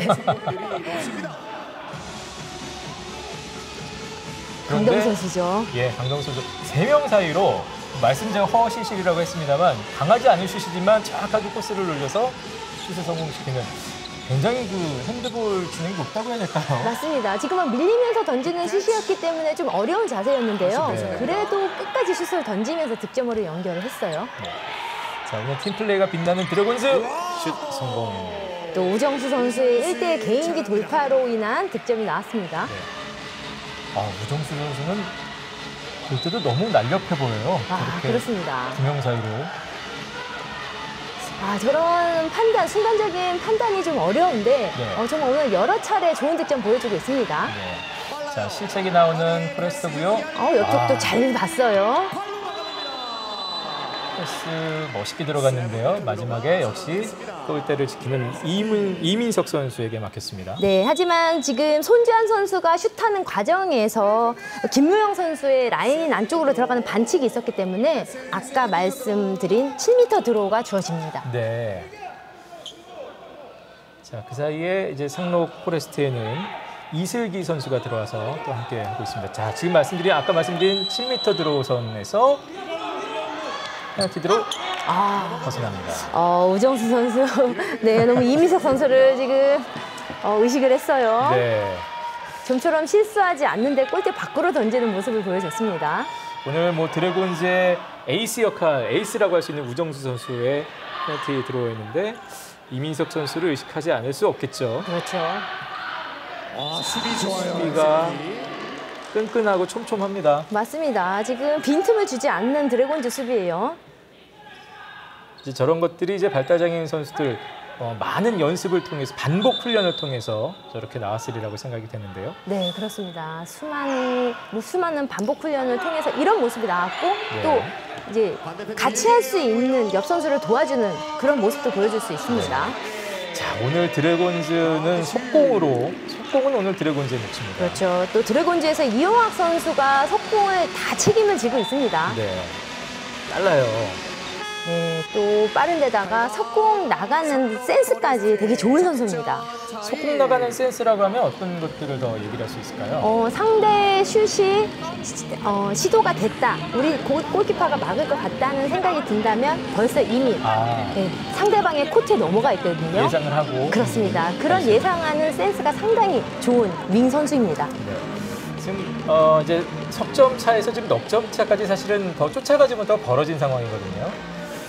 S2: 강동 선수죠.
S1: 예, 강동 선수 세 명 사이로 말씀 제가 허허실실이라고 했습니다만 강하지 않은 슛이지만 정확하게 코스를 올려서 슛을 성공시키는 굉장히 그 핸드볼 진행이 높다고 해야 될까요?
S2: 맞습니다. 지금은 밀리면서 던지는 슛이었기 때문에 좀 어려운 자세였는데요.
S1: 네.
S2: 그래도 끝까지 슛을 던지면서 득점으로 연결을 했어요.
S1: 네. 자, 오늘 팀플레이가 빛나는 드래곤즈 슛 성공.
S2: 또 우정수 선수의 일 대 일 개인기 돌파로 인한 득점이 나왔습니다.
S1: 네. 아, 우정수 선수는 볼 때도 너무 날렵해 보여요.
S2: 아,
S1: 이렇게
S2: 그렇습니다.
S1: 두 명 사이로.
S2: 아, 저런 판단, 순간적인 판단이 좀 어려운데
S1: 네.
S2: 어, 정말 오늘 여러 차례 좋은 득점 보여주고 있습니다.
S1: 네. 자, 실책이 나오는 프레스고요.
S2: 어, 이쪽도
S1: 아.
S2: 잘 봤어요.
S1: 패스 멋있게 들어갔는데요. 마지막에 역시 골대를 지키는 이민, 이민석 선수에게 맡겼습니다.
S2: 네, 하지만 지금 손지한 선수가 슛하는 과정에서 김무영 선수의 라인 안쪽으로 들어가는 반칙이 있었기 때문에 아까 말씀드린 칠 미터 드로우가 주어집니다.
S1: 네. 자, 그 사이에 이제 상록 포레스트에는 이슬기 선수가 들어와서 또 함께 하고 있습니다. 자, 지금 말씀드린 아까 말씀드린 칠 미터 드로우 선에서 페널티 드로우
S2: 아,
S1: 벗어납니다.
S2: 어, 우정수 선수, 네, 너무 이민석 선수를 지금 어, 의식을 했어요.
S1: 네.
S2: 좀처럼 실수하지 않는데 골대 밖으로 던지는 모습을 보여줬습니다.
S1: 오늘 뭐 드래곤즈의 에이스 역할, 에이스라고 할 수 있는 우정수 선수의 페널티 들어와 있는데 이민석 선수를 의식하지 않을 수 없겠죠.
S2: 그렇죠.
S3: 아, 수비 좋아요.
S1: 수비가 끈끈하고 촘촘합니다.
S2: 맞습니다. 지금 빈틈을 주지 않는 드래곤즈 수비예요.
S1: 이제 저런 것들이 이제 발달장애인 선수들 어, 많은 연습을 통해서 반복 훈련을 통해서 저렇게 나왔으리라고 생각이 되는데요.
S2: 네, 그렇습니다. 수많은 뭐 수많은 반복 훈련을 통해서 이런 모습이 나왔고
S1: 네.
S2: 또 이제 같이 할 수 있는 옆 선수를 도와주는 그런 모습도 보여줄 수 있습니다.
S1: 자, 오늘 드래곤즈는 속공으로 속공은 오늘 드래곤즈의 몫입니다.
S2: 그렇죠. 또 드래곤즈에서 이용학 선수가 속공을 다 책임을 지고 있습니다.
S1: 네, 빨라요.
S2: 네, 또 빠른 데다가 속공 나가는 센스까지 되게 좋은 선수입니다.
S1: 속공 나가는 센스라고 하면 어떤 것들을 더 얘기를 할 수 있을까요?
S2: 어, 상대 슛이 시, 어, 시도가 됐다. 우리 골, 골키퍼가 막을 것 같다는 생각이 든다면 벌써 이미
S1: 아,
S2: 네, 상대방의 코트에 넘어가 있거든요.
S1: 예상을 하고.
S2: 그렇습니다. 그런 예상하는 센스가 상당히 좋은 윙 선수입니다.
S1: 네. 지금 어, 이제 석점 차에서 지금 넉점 차까지 사실은 더 쫓아가지 못하고 벌어진 상황이거든요.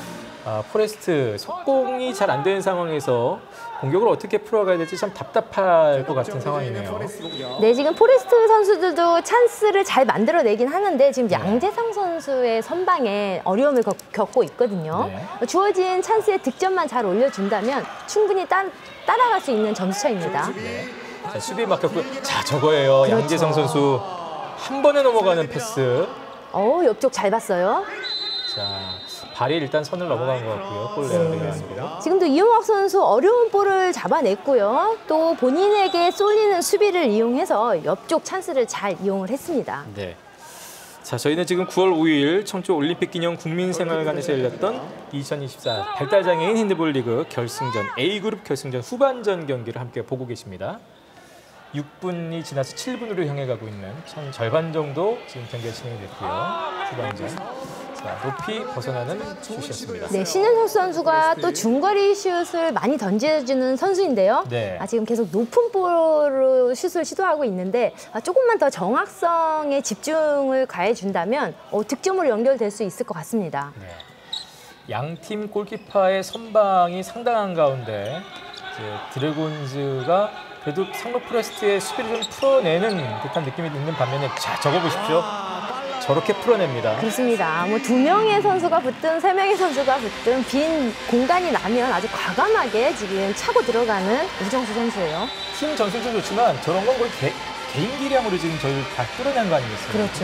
S1: 아, 포레스트 속공이 잘 안 되는 상황에서 공격을 어떻게 풀어가야 될지 참 답답할 것 같은 상황이네요.
S2: 네, 지금 포레스트 선수들도 찬스를 잘 만들어내긴 하는데 지금 양재성 선수의 선방에 어려움을 겪- 겪고 있거든요.
S1: 네.
S2: 주어진 찬스에 득점만 잘 올려준다면 충분히 따, 따라갈 수 있는 점수차입니다.
S1: 네. 자, 수비 막혔고, 자 저거예요.
S2: 그렇죠.
S1: 양재성 선수 한 번에 넘어가는 패스.
S2: 어, 옆쪽 잘 봤어요.
S1: 자, 발이 일단 선을 넘어간 것 같고요. 골 내야 되겠습니다.
S2: 지금도 이용학 선수 어려운 볼을 잡아냈고요. 또 본인에게 쏠리는 수비를 이용해서 옆쪽 찬스를 잘 이용을 했습니다.
S1: 네. 자, 저희는 지금 구월 오일 청주 올림픽 기념 국민생활관에서 열렸던 이천이십사 발달장애인 핸드볼 리그 결승전 A그룹 결승전 후반전 경기를 함께 보고 계십니다. 육 분이 지나서 칠 분으로 향해 가고 있는 한 절반 정도 지금 경기가 진행이 됐고요. 후반전. 자, 높이 벗어나는 슛이었습니다.
S2: 네, 신현석 선수가 또 중거리 슛을 많이 던져주는 선수인데요.
S1: 네.
S2: 아, 지금 계속 높은 볼로 슛을 시도하고 있는데 아, 조금만 더 정확성에 집중을 가해준다면 어, 득점으로 연결될 수 있을 것 같습니다.
S1: 네. 양팀 골키퍼의 선방이 상당한 가운데 이제 드래곤즈가 그래도 상로 포레스트의 수비를 좀 풀어내는 듯한 느낌이 있는 반면에 자, 저거 보십시오. 저렇게 풀어냅니다.
S2: 그렇습니다. 뭐 두 명의 선수가 붙든 세 명의 선수가 붙든 빈 공간이 나면 아주 과감하게 지금 차고 들어가는 우정수 선수예요.
S1: 팀 전술도 좋지만 저런 건 거의 개, 개인 기량으로 지금 저를 다 뚫어낸 거 아니겠어요?
S2: 그렇죠.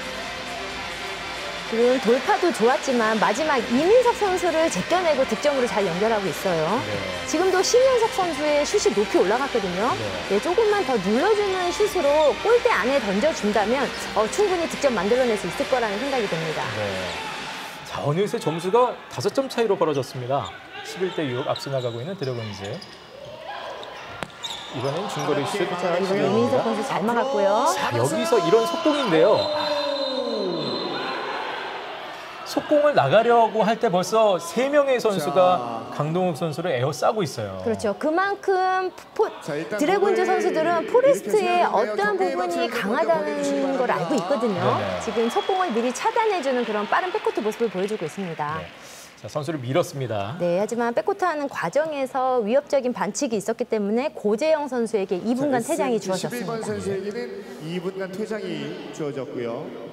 S2: 지금 돌파도 좋았지만 마지막 이민석 선수를 제껴내고 득점으로 잘 연결하고 있어요.
S1: 네.
S2: 지금도 신현석 선수의 슛이 높이 올라갔거든요.
S1: 네.
S2: 네, 조금만 더 눌러주는 슛으로 골대 안에 던져준다면 어, 충분히 득점 만들어낼 수 있을 거라는 생각이 듭니다.
S1: 네. 자, 어느새 점수가 다섯 점 차이로 벌어졌습니다. 십일 대 육 앞서 나가고 있는 드래곤즈. 이번엔 중거리 슛.
S2: 자, 이번에 이민석 선수 잘 막았고요.
S1: 자, 여기서 이런 속공인데요. 속공을 나가려고 할 때 벌써 세 명의 선수가 강동욱 선수를 에워싸고 있어요.
S2: 그렇죠. 그만큼 포,
S3: 자, 일단
S2: 드래곤즈
S3: 공을
S2: 선수들은
S3: 이렇게
S2: 포레스트의
S3: 진행하는데요.
S2: 어떠한
S3: 경기에
S2: 부분이
S3: 맞춰서
S2: 강하다는
S3: 보내주시기
S2: 걸 알고
S3: 바랍니다.
S2: 있거든요.
S1: 네네.
S2: 지금 속공을 미리 차단해주는 그런 빠른 백코트 모습을 보여주고 있습니다.
S1: 네. 자, 선수를 밀었습니다.
S2: 네, 하지만 백코트 하는 과정에서 위협적인 반칙이 있었기 때문에 고재영 선수에게 이 분간 퇴장이
S3: 십일 번
S2: 주어졌습니다.
S3: 선수에게는 이 분간 퇴장이 주어졌고요.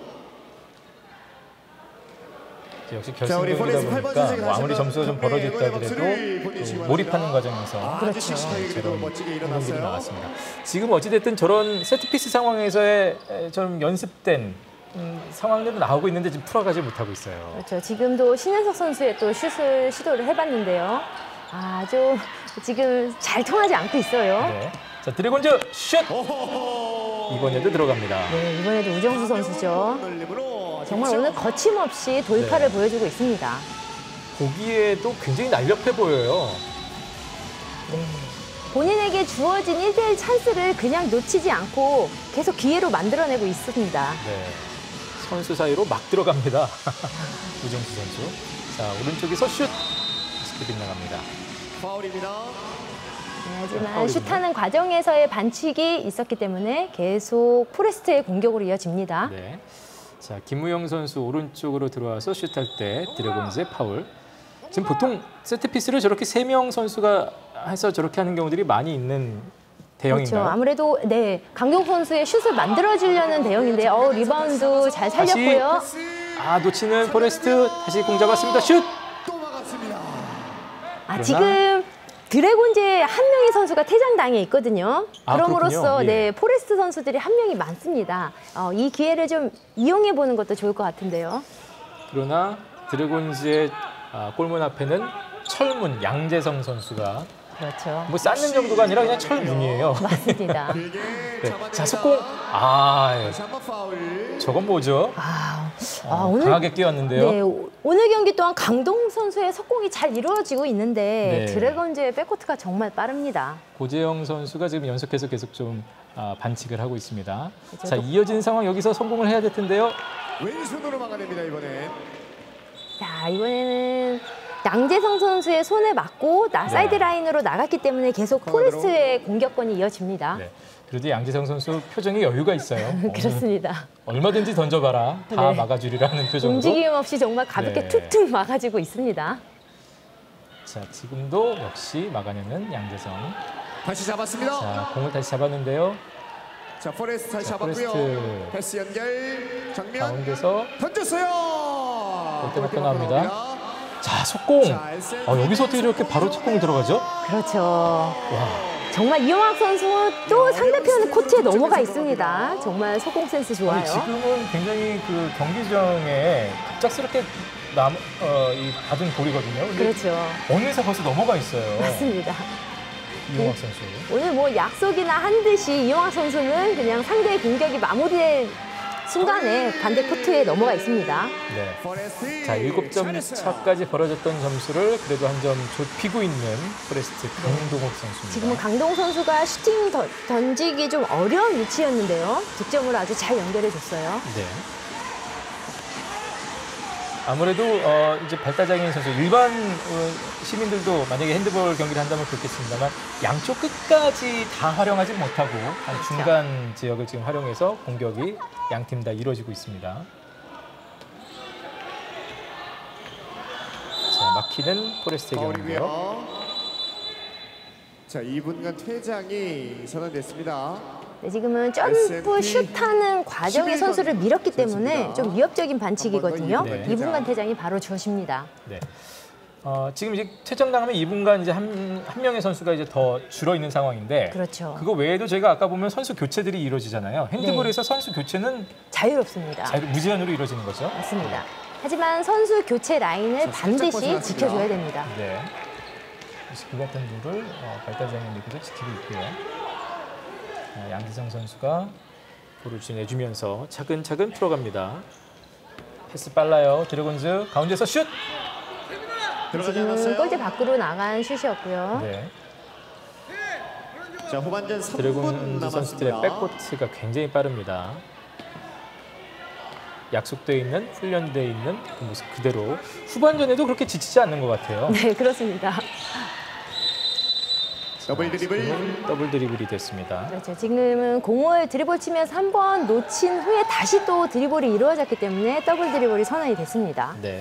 S1: 역시
S3: 자, 우리
S1: 결승전이다
S3: 포레스트 팔 번
S1: 보니까
S3: 선수에게
S1: 뭐 아무리
S3: 다시
S1: 점수가 좀
S3: 한번
S1: 벌어졌다
S3: 경례의 박수를
S1: 하더라도
S3: 보내주시기
S1: 또 몰입하는
S3: 바랍니다.
S1: 과정에서
S3: 아주 씩씩하게 그래도
S1: 저런
S3: 멋지게
S1: 공격이
S3: 일어났어요.
S1: 나왔습니다. 지금 어찌됐든 저런 세트피스 상황에서의 좀 연습된 음, 상황들도 나오고 있는데 지금 풀어가지 못하고 있어요.
S2: 그렇죠. 지금도 신현석 선수의 또 슛을 시도를 해봤는데요. 아주 지금 잘 통하지 않고 있어요.
S1: 네. 자, 드래곤즈 슛! 이번에도 들어갑니다.
S2: 네, 이번에도 우정수 선수죠.
S3: 넓림으로
S2: 정말
S3: 득점.
S2: 오늘 거침없이 돌파를
S1: 네.
S2: 보여주고 있습니다.
S1: 보기에도 굉장히 날렵해 보여요.
S2: 네. 본인에게 주어진 일 대일 찬스를 그냥 놓치지 않고 계속 기회로 만들어내고 있습니다.
S1: 네. 선수 사이로 막 들어갑니다. 우정수 선수. 자, 오른쪽에서 슛! 스피드 빗나갑니다.
S3: 파울입니다.
S2: 네, 하지만
S1: 파울이군요.
S2: 슛하는 과정에서의 반칙이 있었기 때문에 계속 포레스트의 공격으로 이어집니다.
S1: 네. 자, 김우영 선수 오른쪽으로 들어와서 슛할 때 드래곤즈의 파울. 지금 보통 세트피스를 저렇게 세 명 선수가 해서 저렇게 하는 경우들이 많이 있는 대형인가요?
S2: 그렇죠. 아무래도 네 강경 선수의 슛을 만들어주려는 대형인데 어, 리바운드 잘 살렸고요.
S1: 아, 놓치는 포레스트. 다시 공 잡았습니다. 슛!
S3: 또 막았습니다.
S2: 아,
S1: 그러나-
S2: 지금 드래곤즈의 한 명의 선수가 퇴장당해 있거든요.
S1: 아,
S2: 그럼으로써
S1: 그렇군요. 예.
S2: 네 포레스트 선수들이 한 명이 많습니다. 어, 이 기회를 좀 이용해 보는 것도 좋을 것 같은데요.
S1: 그러나 드래곤즈의 아, 골문 앞에는 철문 양재성 선수가
S2: 그렇죠.
S1: 뭐 쌓는 정도가 아니라 그냥 철문이에요.
S2: 맞습니다.
S3: 길게
S1: 네.
S3: 잡아냅니다.
S1: 자, 속공. 아,
S3: 다시 한번 파울.
S1: 저건 뭐죠?
S2: 아, 아,
S1: 어,
S2: 오늘
S1: 강하게 뛰었는데요.
S2: 네, 오- 오늘 경기 또한 강동 선수의 속공이 잘 이루어지고 있는데
S1: 네.
S2: 드래곤즈의 백코트가 정말 빠릅니다.
S1: 고재영 선수가 지금 연속해서 계속 좀 아, 반칙을 하고 있습니다.
S2: 그렇죠.
S1: 자, 이어진 상황 여기서 성공을 해야 될 텐데요.
S3: 왼손으로 막아냅니다 이번엔.
S2: 자, 이번에는 양재성 선수의 손에 맞고 나,
S1: 네.
S2: 사이드 라인으로 나갔기 때문에 계속 포레스트의 공격권이 이어집니다.
S1: 네. 그래도 양재성 선수 표정에 여유가 있어요. 어,
S2: 그렇습니다.
S1: 얼마든지 던져봐라. 다
S2: 네.
S1: 막아주리라는 표정으로.
S2: 움직임 없이 정말 가볍게
S1: 네.
S2: 툭툭 막아주고 있습니다.
S1: 자, 지금도 역시 막아내는 양재성.
S3: 다시 잡았습니다.
S1: 자, 공을 다시 잡았는데요.
S3: 자, 포레스트 다시
S1: 자,
S3: 잡았고요.
S1: 포레스트.
S3: 패스 연결 정면
S1: 가운데서
S3: 던졌어요.
S1: 골대 밖으로
S3: 골대
S1: 나옵니다.
S3: 나옵니다.
S1: 자, 속공.
S3: 자, 에스엔티
S1: 아, 여기서 어떻게 이렇게 바로 속공이 들어가죠?
S2: 그렇죠.
S1: 와.
S2: 정말 이영학 선수 또 상대편 코트에 넘어가 있습니다. 정말 속공 센스 좋아요.
S1: 아니, 지금은 굉장히 그 경기장에 갑작스럽게 남, 어, 이 받은 볼이거든요. 근데
S2: 그렇죠.
S1: 어느새 벌써 넘어가 있어요.
S2: 맞습니다.
S1: 이용학 선수.
S2: 오늘 뭐 약속이나 한 듯이 이영학 선수는 그냥 상대의 공격이 마무리될 순간에 반대 코트에 넘어가 있습니다.
S1: 네.
S3: 포레스트.
S1: 자, 일곱 점
S3: 잘했어요.
S1: 차까지 벌어졌던 점수를 그래도 한 점 좁히고 있는 포레스트 강동욱 선수입니다.
S2: 지금은 강동 선수가 슈팅 던- 던지기 좀 어려운 위치였는데요. 득점으로 아주 잘 연결해줬어요.
S1: 네. 아무래도 어, 이제 발달장애인 선수 일반 어, 시민들도 만약에 핸드볼 경기를 한다면 그렇겠습니다만 양쪽 끝까지 다 활용하지 못하고 한
S2: 그렇죠.
S1: 중간 지역을 지금 활용해서 공격이 양 팀 다 이루어지고 있습니다. 자, 막히는 포레스트의 경우인데요.
S3: 파울이고요. 자, 이 분간 퇴장이 선언됐습니다.
S2: 네, 지금은 점프 슛하는 과정에 선수를 밀었기 때문에 좀 위협적인 반칙이거든요.
S1: 네.
S2: 이 분간 퇴장이 바로 주어집니다.
S1: 네. 어, 지금 이제 퇴장당하면 이 분간 이제 한, 한 명의 선수가 이제 더 줄어 있는 상황인데
S2: 그렇죠.
S1: 그거 외에도 저희가 아까 보면 선수 교체들이 이루어지잖아요. 핸드볼에서 선수 교체는
S2: 자유롭습니다.
S1: 자유, 무제한으로 이루어지는 거죠.
S2: 맞습니다. 하지만 선수 교체 라인을
S3: 자, 살짝
S2: 반드시
S3: 벗어났습니다.
S2: 지켜줘야 됩니다.
S1: 네. 역시 그 같은 룰을 어, 발달장애인 리그도 지키고 있고요. 어, 양기성 선수가 볼을 내주면서 차근차근 풀어갑니다. 패스 빨라요. 드래곤즈 가운데서 슛!
S3: 들어가지
S2: 지금은
S3: 않았어요.
S2: 골대 밖으로 나간 슛이었고요.
S1: 네.
S3: 자, 후반전 삼 분
S1: 드래곤즈 선수들의
S3: 남았습니다.
S1: 백코트가 굉장히 빠릅니다. 약속되어 있는, 훈련되어 있는 그 모습 그대로 후반전에도 그렇게 지치지 않는 것 같아요.
S2: 네, 그렇습니다.
S3: 더블 드리블.
S1: 지금은 더블 드리블이 됐습니다.
S2: 그렇죠. 지금은 공을 드리블 치면서 한 번 놓친 후에 다시 또 드리블이 이루어졌기 때문에 더블 드리블이 선언이 됐습니다.
S1: 네.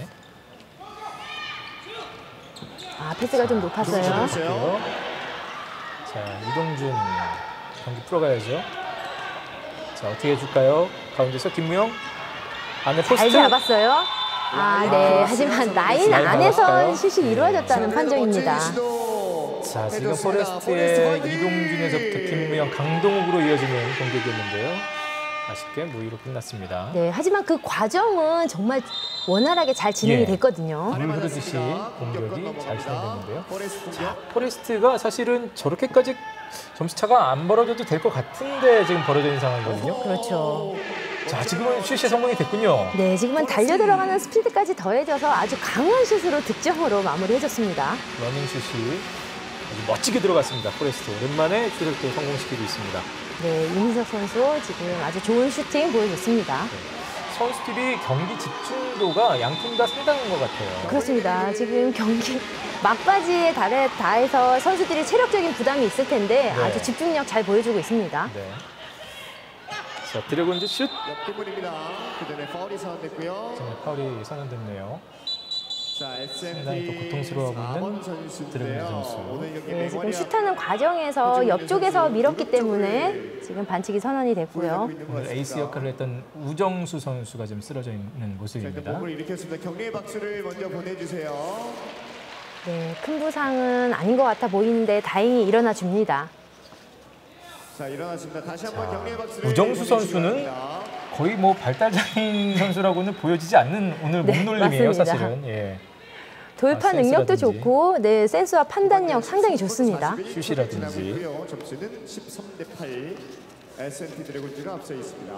S2: 아, 패스가 좀 높았어요.
S3: 들어갔어요.
S1: 자, 이동준 경기 풀어가야죠. 자, 어떻게 해줄까요? 가운데서 김무영 안에
S2: 잘
S1: 포스트.
S2: 잡았어요. 아, 네. 하지만 라인
S1: 라인
S2: 안에서
S1: 나갔을까요?
S2: 슛이 이루어졌다는 판정입니다.
S3: 멋진 시도
S1: 자, 지금
S3: 해줬습니다.
S1: 포레스트의
S3: 포레스트
S1: 이동준에서부터
S3: 화이팅!
S1: 김무영, 강동욱으로 이어지는 공격이었는데요. 아쉽게 무위로 끝났습니다.
S2: 네, 하지만 그 과정은 정말 원활하게 잘 진행이
S1: 예.
S2: 됐거든요.
S1: 물 흐르듯이
S3: 맞았습니다.
S1: 공격이
S3: 공격권
S1: 잘
S3: 넘어갑니다.
S1: 진행됐는데요.
S3: 포레스트 공격.
S1: 포레스트가 사실은 저렇게까지 점수차가 안 벌어져도 될 것 같은데 지금 벌어져 있는 상황이거든요.
S2: 그렇죠.
S1: 자, 지금은 슛이 성공이 됐군요.
S2: 네, 지금은 달려 들어가는 스피드까지 더해져서 아주 강한 슛으로 득점으로 마무리해줬습니다.
S1: 러닝슛이 아주 멋지게 들어갔습니다. 포레스트 오랜만에 슛을 또 성공시키고 있습니다.
S2: 네, 이민석 선수 지금 아주 좋은 슈팅 보여줬습니다.
S1: 선수들이 경기 집중도가 양 팀 다 상당한 것 같아요.
S2: 그렇습니다. 지금 경기 막바지에 달해 다해서 선수들이 체력적인 부담이 있을 텐데
S1: 네.
S2: 아주 집중력 잘 보여주고 있습니다.
S1: 네. 자, 드래곤즈 슛.
S3: 역대문입니다. 그 전에 파울이 선언됐고요.
S1: 정말 파울이 선언됐네요.
S3: 자,
S1: 상당히 또
S3: 에스엠티
S1: 고통스러워하고
S3: 사
S1: 있는
S3: 번 선수인데요.
S1: 드래곤즈 선수.
S3: 오늘 경기
S2: 네, 지금
S3: 맹활약
S2: 슛하는 과정에서 옆쪽에서 밀었기 때문에 지금 반칙이 선언이 됐고요.
S3: 보여주고 있는 것
S1: 오늘 에이스
S3: 같습니다.
S1: 역할을 했던 우정수 선수가 지금 쓰러져 있는
S3: 자, 일단
S1: 모습입니다.
S3: 몸을 일으켰습니다. 격려의 박수를 먼저 보내주세요.
S2: 네, 큰 부상은 아닌 것 같아 보이는데 다행히 일어나 줍니다.
S3: 자, 일어났습니다. 다시 한번
S1: 자,
S3: 격려의 박수를
S1: 우정수
S3: 보내주시기
S1: 선수는
S3: 바랍니다.
S1: 거의 뭐 발달장애인 선수라고는 보여지지 않는 오늘
S2: 네,
S1: 몸놀림이에요,
S2: 맞습니다.
S1: 사실은. 예.
S2: 돌파
S1: 아,
S2: 능력도
S1: 센스라든지.
S2: 좋고, 네, 센스와 판단력 상당히 좋습니다.
S1: 슛이라든지.
S3: 점수는 십삼 대 팔. 에스엔티 드래곤즈가 앞서 있습니다.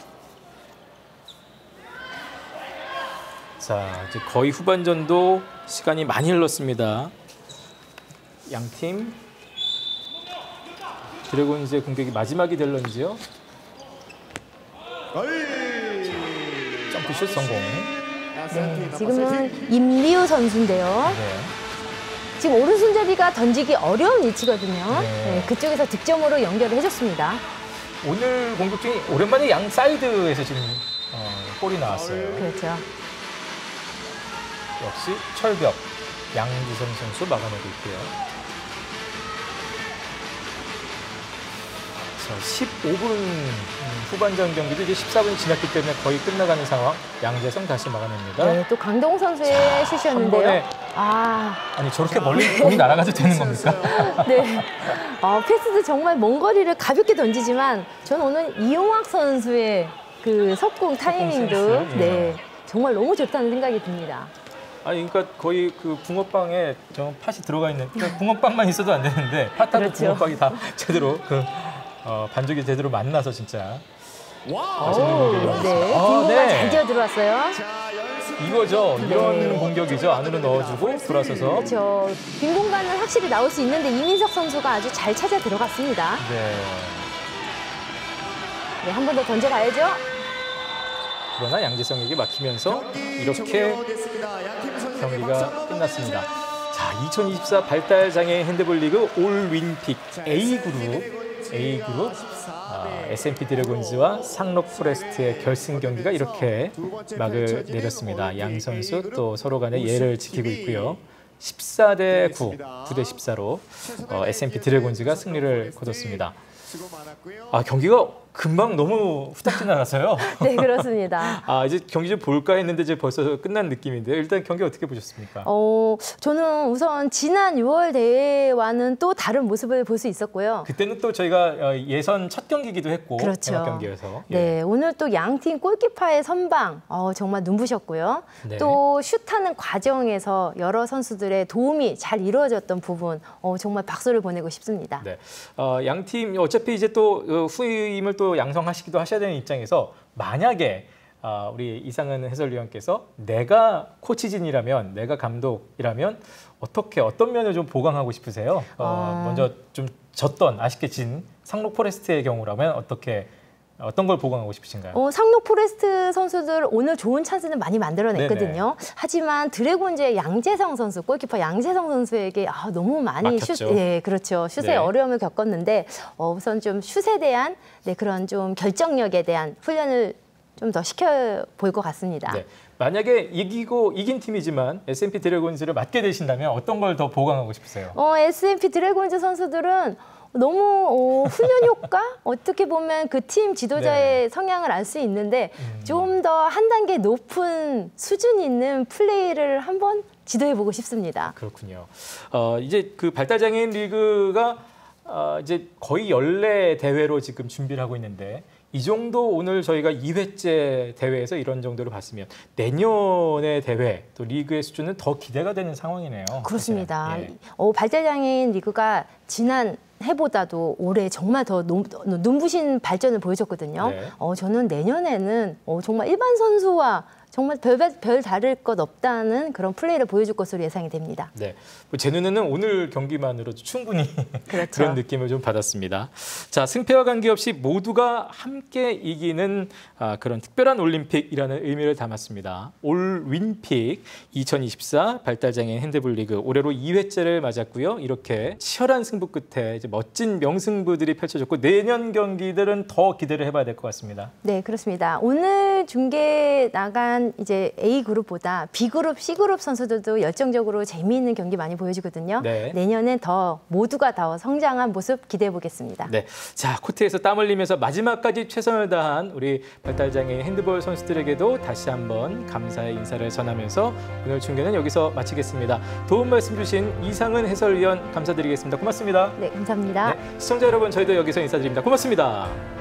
S1: 자, 이제 거의 후반전도 시간이 많이 흘렀습니다. 양팀 드래곤즈의 공격이 마지막이 될런지요.
S3: 골!
S1: 점프슛 성공.
S2: 네, 지금은 임리우 선수인데요.
S1: 네.
S2: 지금 오른손잡이가 던지기 어려운 위치거든요.
S1: 네.
S2: 네, 그쪽에서 득점으로 연결을 해줬습니다.
S1: 오늘 공격 중에 오랜만에 양 사이드에서 지금 어, 골이 나왔어요.
S2: 그렇죠.
S1: 역시 철벽. 양지성 선수 막아내고 있고요. 십오 분 후반전 경기도 이제 십사 분이 지났기 때문에 거의 끝나가는 상황. 양재성 다시 막아냅니다.
S2: 네, 또 강동 선수의
S1: 자,
S2: 슛이었는데요.
S1: 한 번에,
S2: 아,
S1: 아니 저렇게 멀리 공이 날아가도 되는 겁니까?
S2: 네. 어, 패스도 정말 먼 거리를 가볍게 던지지만 저는 오늘 이용학 선수의 그 석공 타이밍도
S1: 센스, 예.
S2: 네, 정말 너무 좋다는 생각이 듭니다.
S1: 아니 그러니까 거의 그 붕어빵에 저 팥이 들어가 있는, 그러니까 붕어빵만 있어도 안 되는데 팥하고
S2: 그렇죠.
S1: 붕어빵이 다 제대로 그 어, 반죽이 제대로 만나서 진짜
S3: 와.
S1: 맛있는
S2: 오,
S1: 공격이
S2: 네,
S1: 나왔어요. 아,
S2: 빈공간
S1: 네.
S2: 잘 지어 들어왔어요.
S3: 자, 연습
S1: 이거죠. 이런
S2: 네.
S1: 공격이죠. 안으로 넣어주고 돌아서서.
S2: 그렇죠. 빈 공간은 확실히 나올 수 있는데 이민석 선수가 아주 잘 찾아 들어갔습니다.
S1: 네.
S2: 네, 한 번 더 던져가야죠.
S1: 그러나 양재성에게 막히면서
S3: 경기
S1: 이렇게
S3: 종료됐습니다. 양팀 선수에게 박수
S1: 경기가
S3: 한번
S1: 끝났습니다.
S3: 보내주십시오.
S1: 자, 이천이십사 발달장애인 핸드볼 리그 올 윈픽 A그룹 A그룹 아, 에스엠피 드래곤즈와 상록 포레스트의 결승 경기가 이렇게 막을 내렸습니다. 양 선수 또 서로 간의 예를 지키고 있고요. 십사 대 구, 구 대 십사로 어, 에스엠피 드래곤즈가 승리를 거뒀습니다.
S3: 수고 많았고요.
S1: 아, 경기가 금방 너무 후딱 지나가서요.
S2: 네, 그렇습니다.
S1: 아, 이제 경기 좀 볼까 했는데 이제 벌써 끝난 느낌인데요. 일단 경기 어떻게 보셨습니까?
S2: 어, 저는 우선 지난 유월 대회와는 또 다른 모습을 볼 수 있었고요.
S1: 그때는 또 저희가 어, 예선 첫 경기기도 했고
S2: 그렇죠.
S1: 개막 경기여서 예.
S2: 네, 오늘 또 양팀 골키퍼의 선방 어, 정말 눈부셨고요.
S1: 네.
S2: 또 슛하는 과정에서 여러 선수들의 도움이 잘 이루어졌던 부분 어, 정말 박수를 보내고 싶습니다.
S1: 네. 어, 양팀 어차피 이제 또 어, 후임을 또 양성하시기도 하셔야 되는 입장에서 만약에 어, 우리 이상은 해설위원께서 내가 코치진이라면, 내가 감독이라면 어떻게 어떤 면을 좀 보강하고 싶으세요? 어,
S2: 아.
S1: 먼저 좀 졌던 아쉽게 진 상록 포레스트의 경우라면 어떻게 어떤 걸 보강하고 싶으신가요?
S2: 어, 상록 포레스트 선수들 오늘 좋은 찬스는 많이 만들어냈거든요.
S1: 네네.
S2: 하지만 드래곤즈의 양재성 선수, 골키퍼 양재성 선수에게 아, 너무 많이 슛,
S1: 막혔죠.
S2: 예, 그렇죠. 슛에
S1: 네.
S2: 어려움을 겪었는데 어, 우선 좀 슛에 대한 네, 그런 좀 결정력에 대한 훈련을 좀 더 시켜 볼 것 같습니다.
S1: 네. 만약에 이기고 이긴 팀이지만 에스엠피 드래곤즈를 맡게 되신다면 어떤 걸 더 보강하고 싶으세요?
S2: 어, 에스엠피 드래곤즈 선수들은 너무 어, 훈련 효과? 어떻게 보면 그 팀 지도자의
S1: 네.
S2: 성향을 알 수 있는데
S1: 음.
S2: 좀 더 한 단계 높은 수준 있는 플레이를 한번 지도해보고 싶습니다.
S1: 그렇군요. 어, 이제 그 발달장애인 리그가 어, 이제 거의 연례 대회로 지금 준비를 하고 있는데 이 정도 오늘 저희가 이 회째 대회에서 이런 정도로 봤으면 내년의 대회 또 리그의 수준은 더 기대가 되는 상황이네요.
S2: 그렇습니다.
S1: 사실. 예.
S2: 어, 발달장애인 리그가 지난 해보다도 올해 정말 더 눈, 눈부신 발전을 보여줬거든요.
S1: 네.
S2: 어, 저는 내년에는 어, 정말 일반 선수와 정말 별, 별 다를 것 없다는 그런 플레이를 보여줄 것으로 예상이 됩니다.
S1: 네, 뭐제 눈에는 오늘 경기만으로도 충분히
S2: 그렇죠.
S1: 그런 느낌을 좀 받았습니다. 자, 승패와 관계없이 모두가 함께 이기는 아, 그런 특별한 올림픽이라는 의미를 담았습니다. 올 윈픽 이천이십사 발달장애인 핸드볼 리그 올해로 이 회째를 맞았고요. 이렇게 치열한 승부 끝에 이제 멋진 명승부들이 펼쳐졌고 내년 경기들은 더 기대를 해봐야 될 것 같습니다.
S2: 네, 그렇습니다. 오늘 중계 나간 이제 A 그룹보다 B 그룹, C 그룹 선수들도 열정적으로 재미있는 경기 많이 보여주거든요.
S1: 네.
S2: 내년엔 더 모두가 더 성장한 모습 기대해 보겠습니다.
S1: 네, 자 코트에서 땀 흘리면서 마지막까지 최선을 다한 우리 발달장애인 핸드볼 선수들에게도 다시 한번 감사의 인사를 전하면서 오늘 중계는 여기서 마치겠습니다. 도움 말씀 주신 이상은 해설위원 감사드리겠습니다. 고맙습니다.
S2: 네, 감사합니다.
S1: 네, 시청자 여러분 저희도 여기서 인사드립니다. 고맙습니다.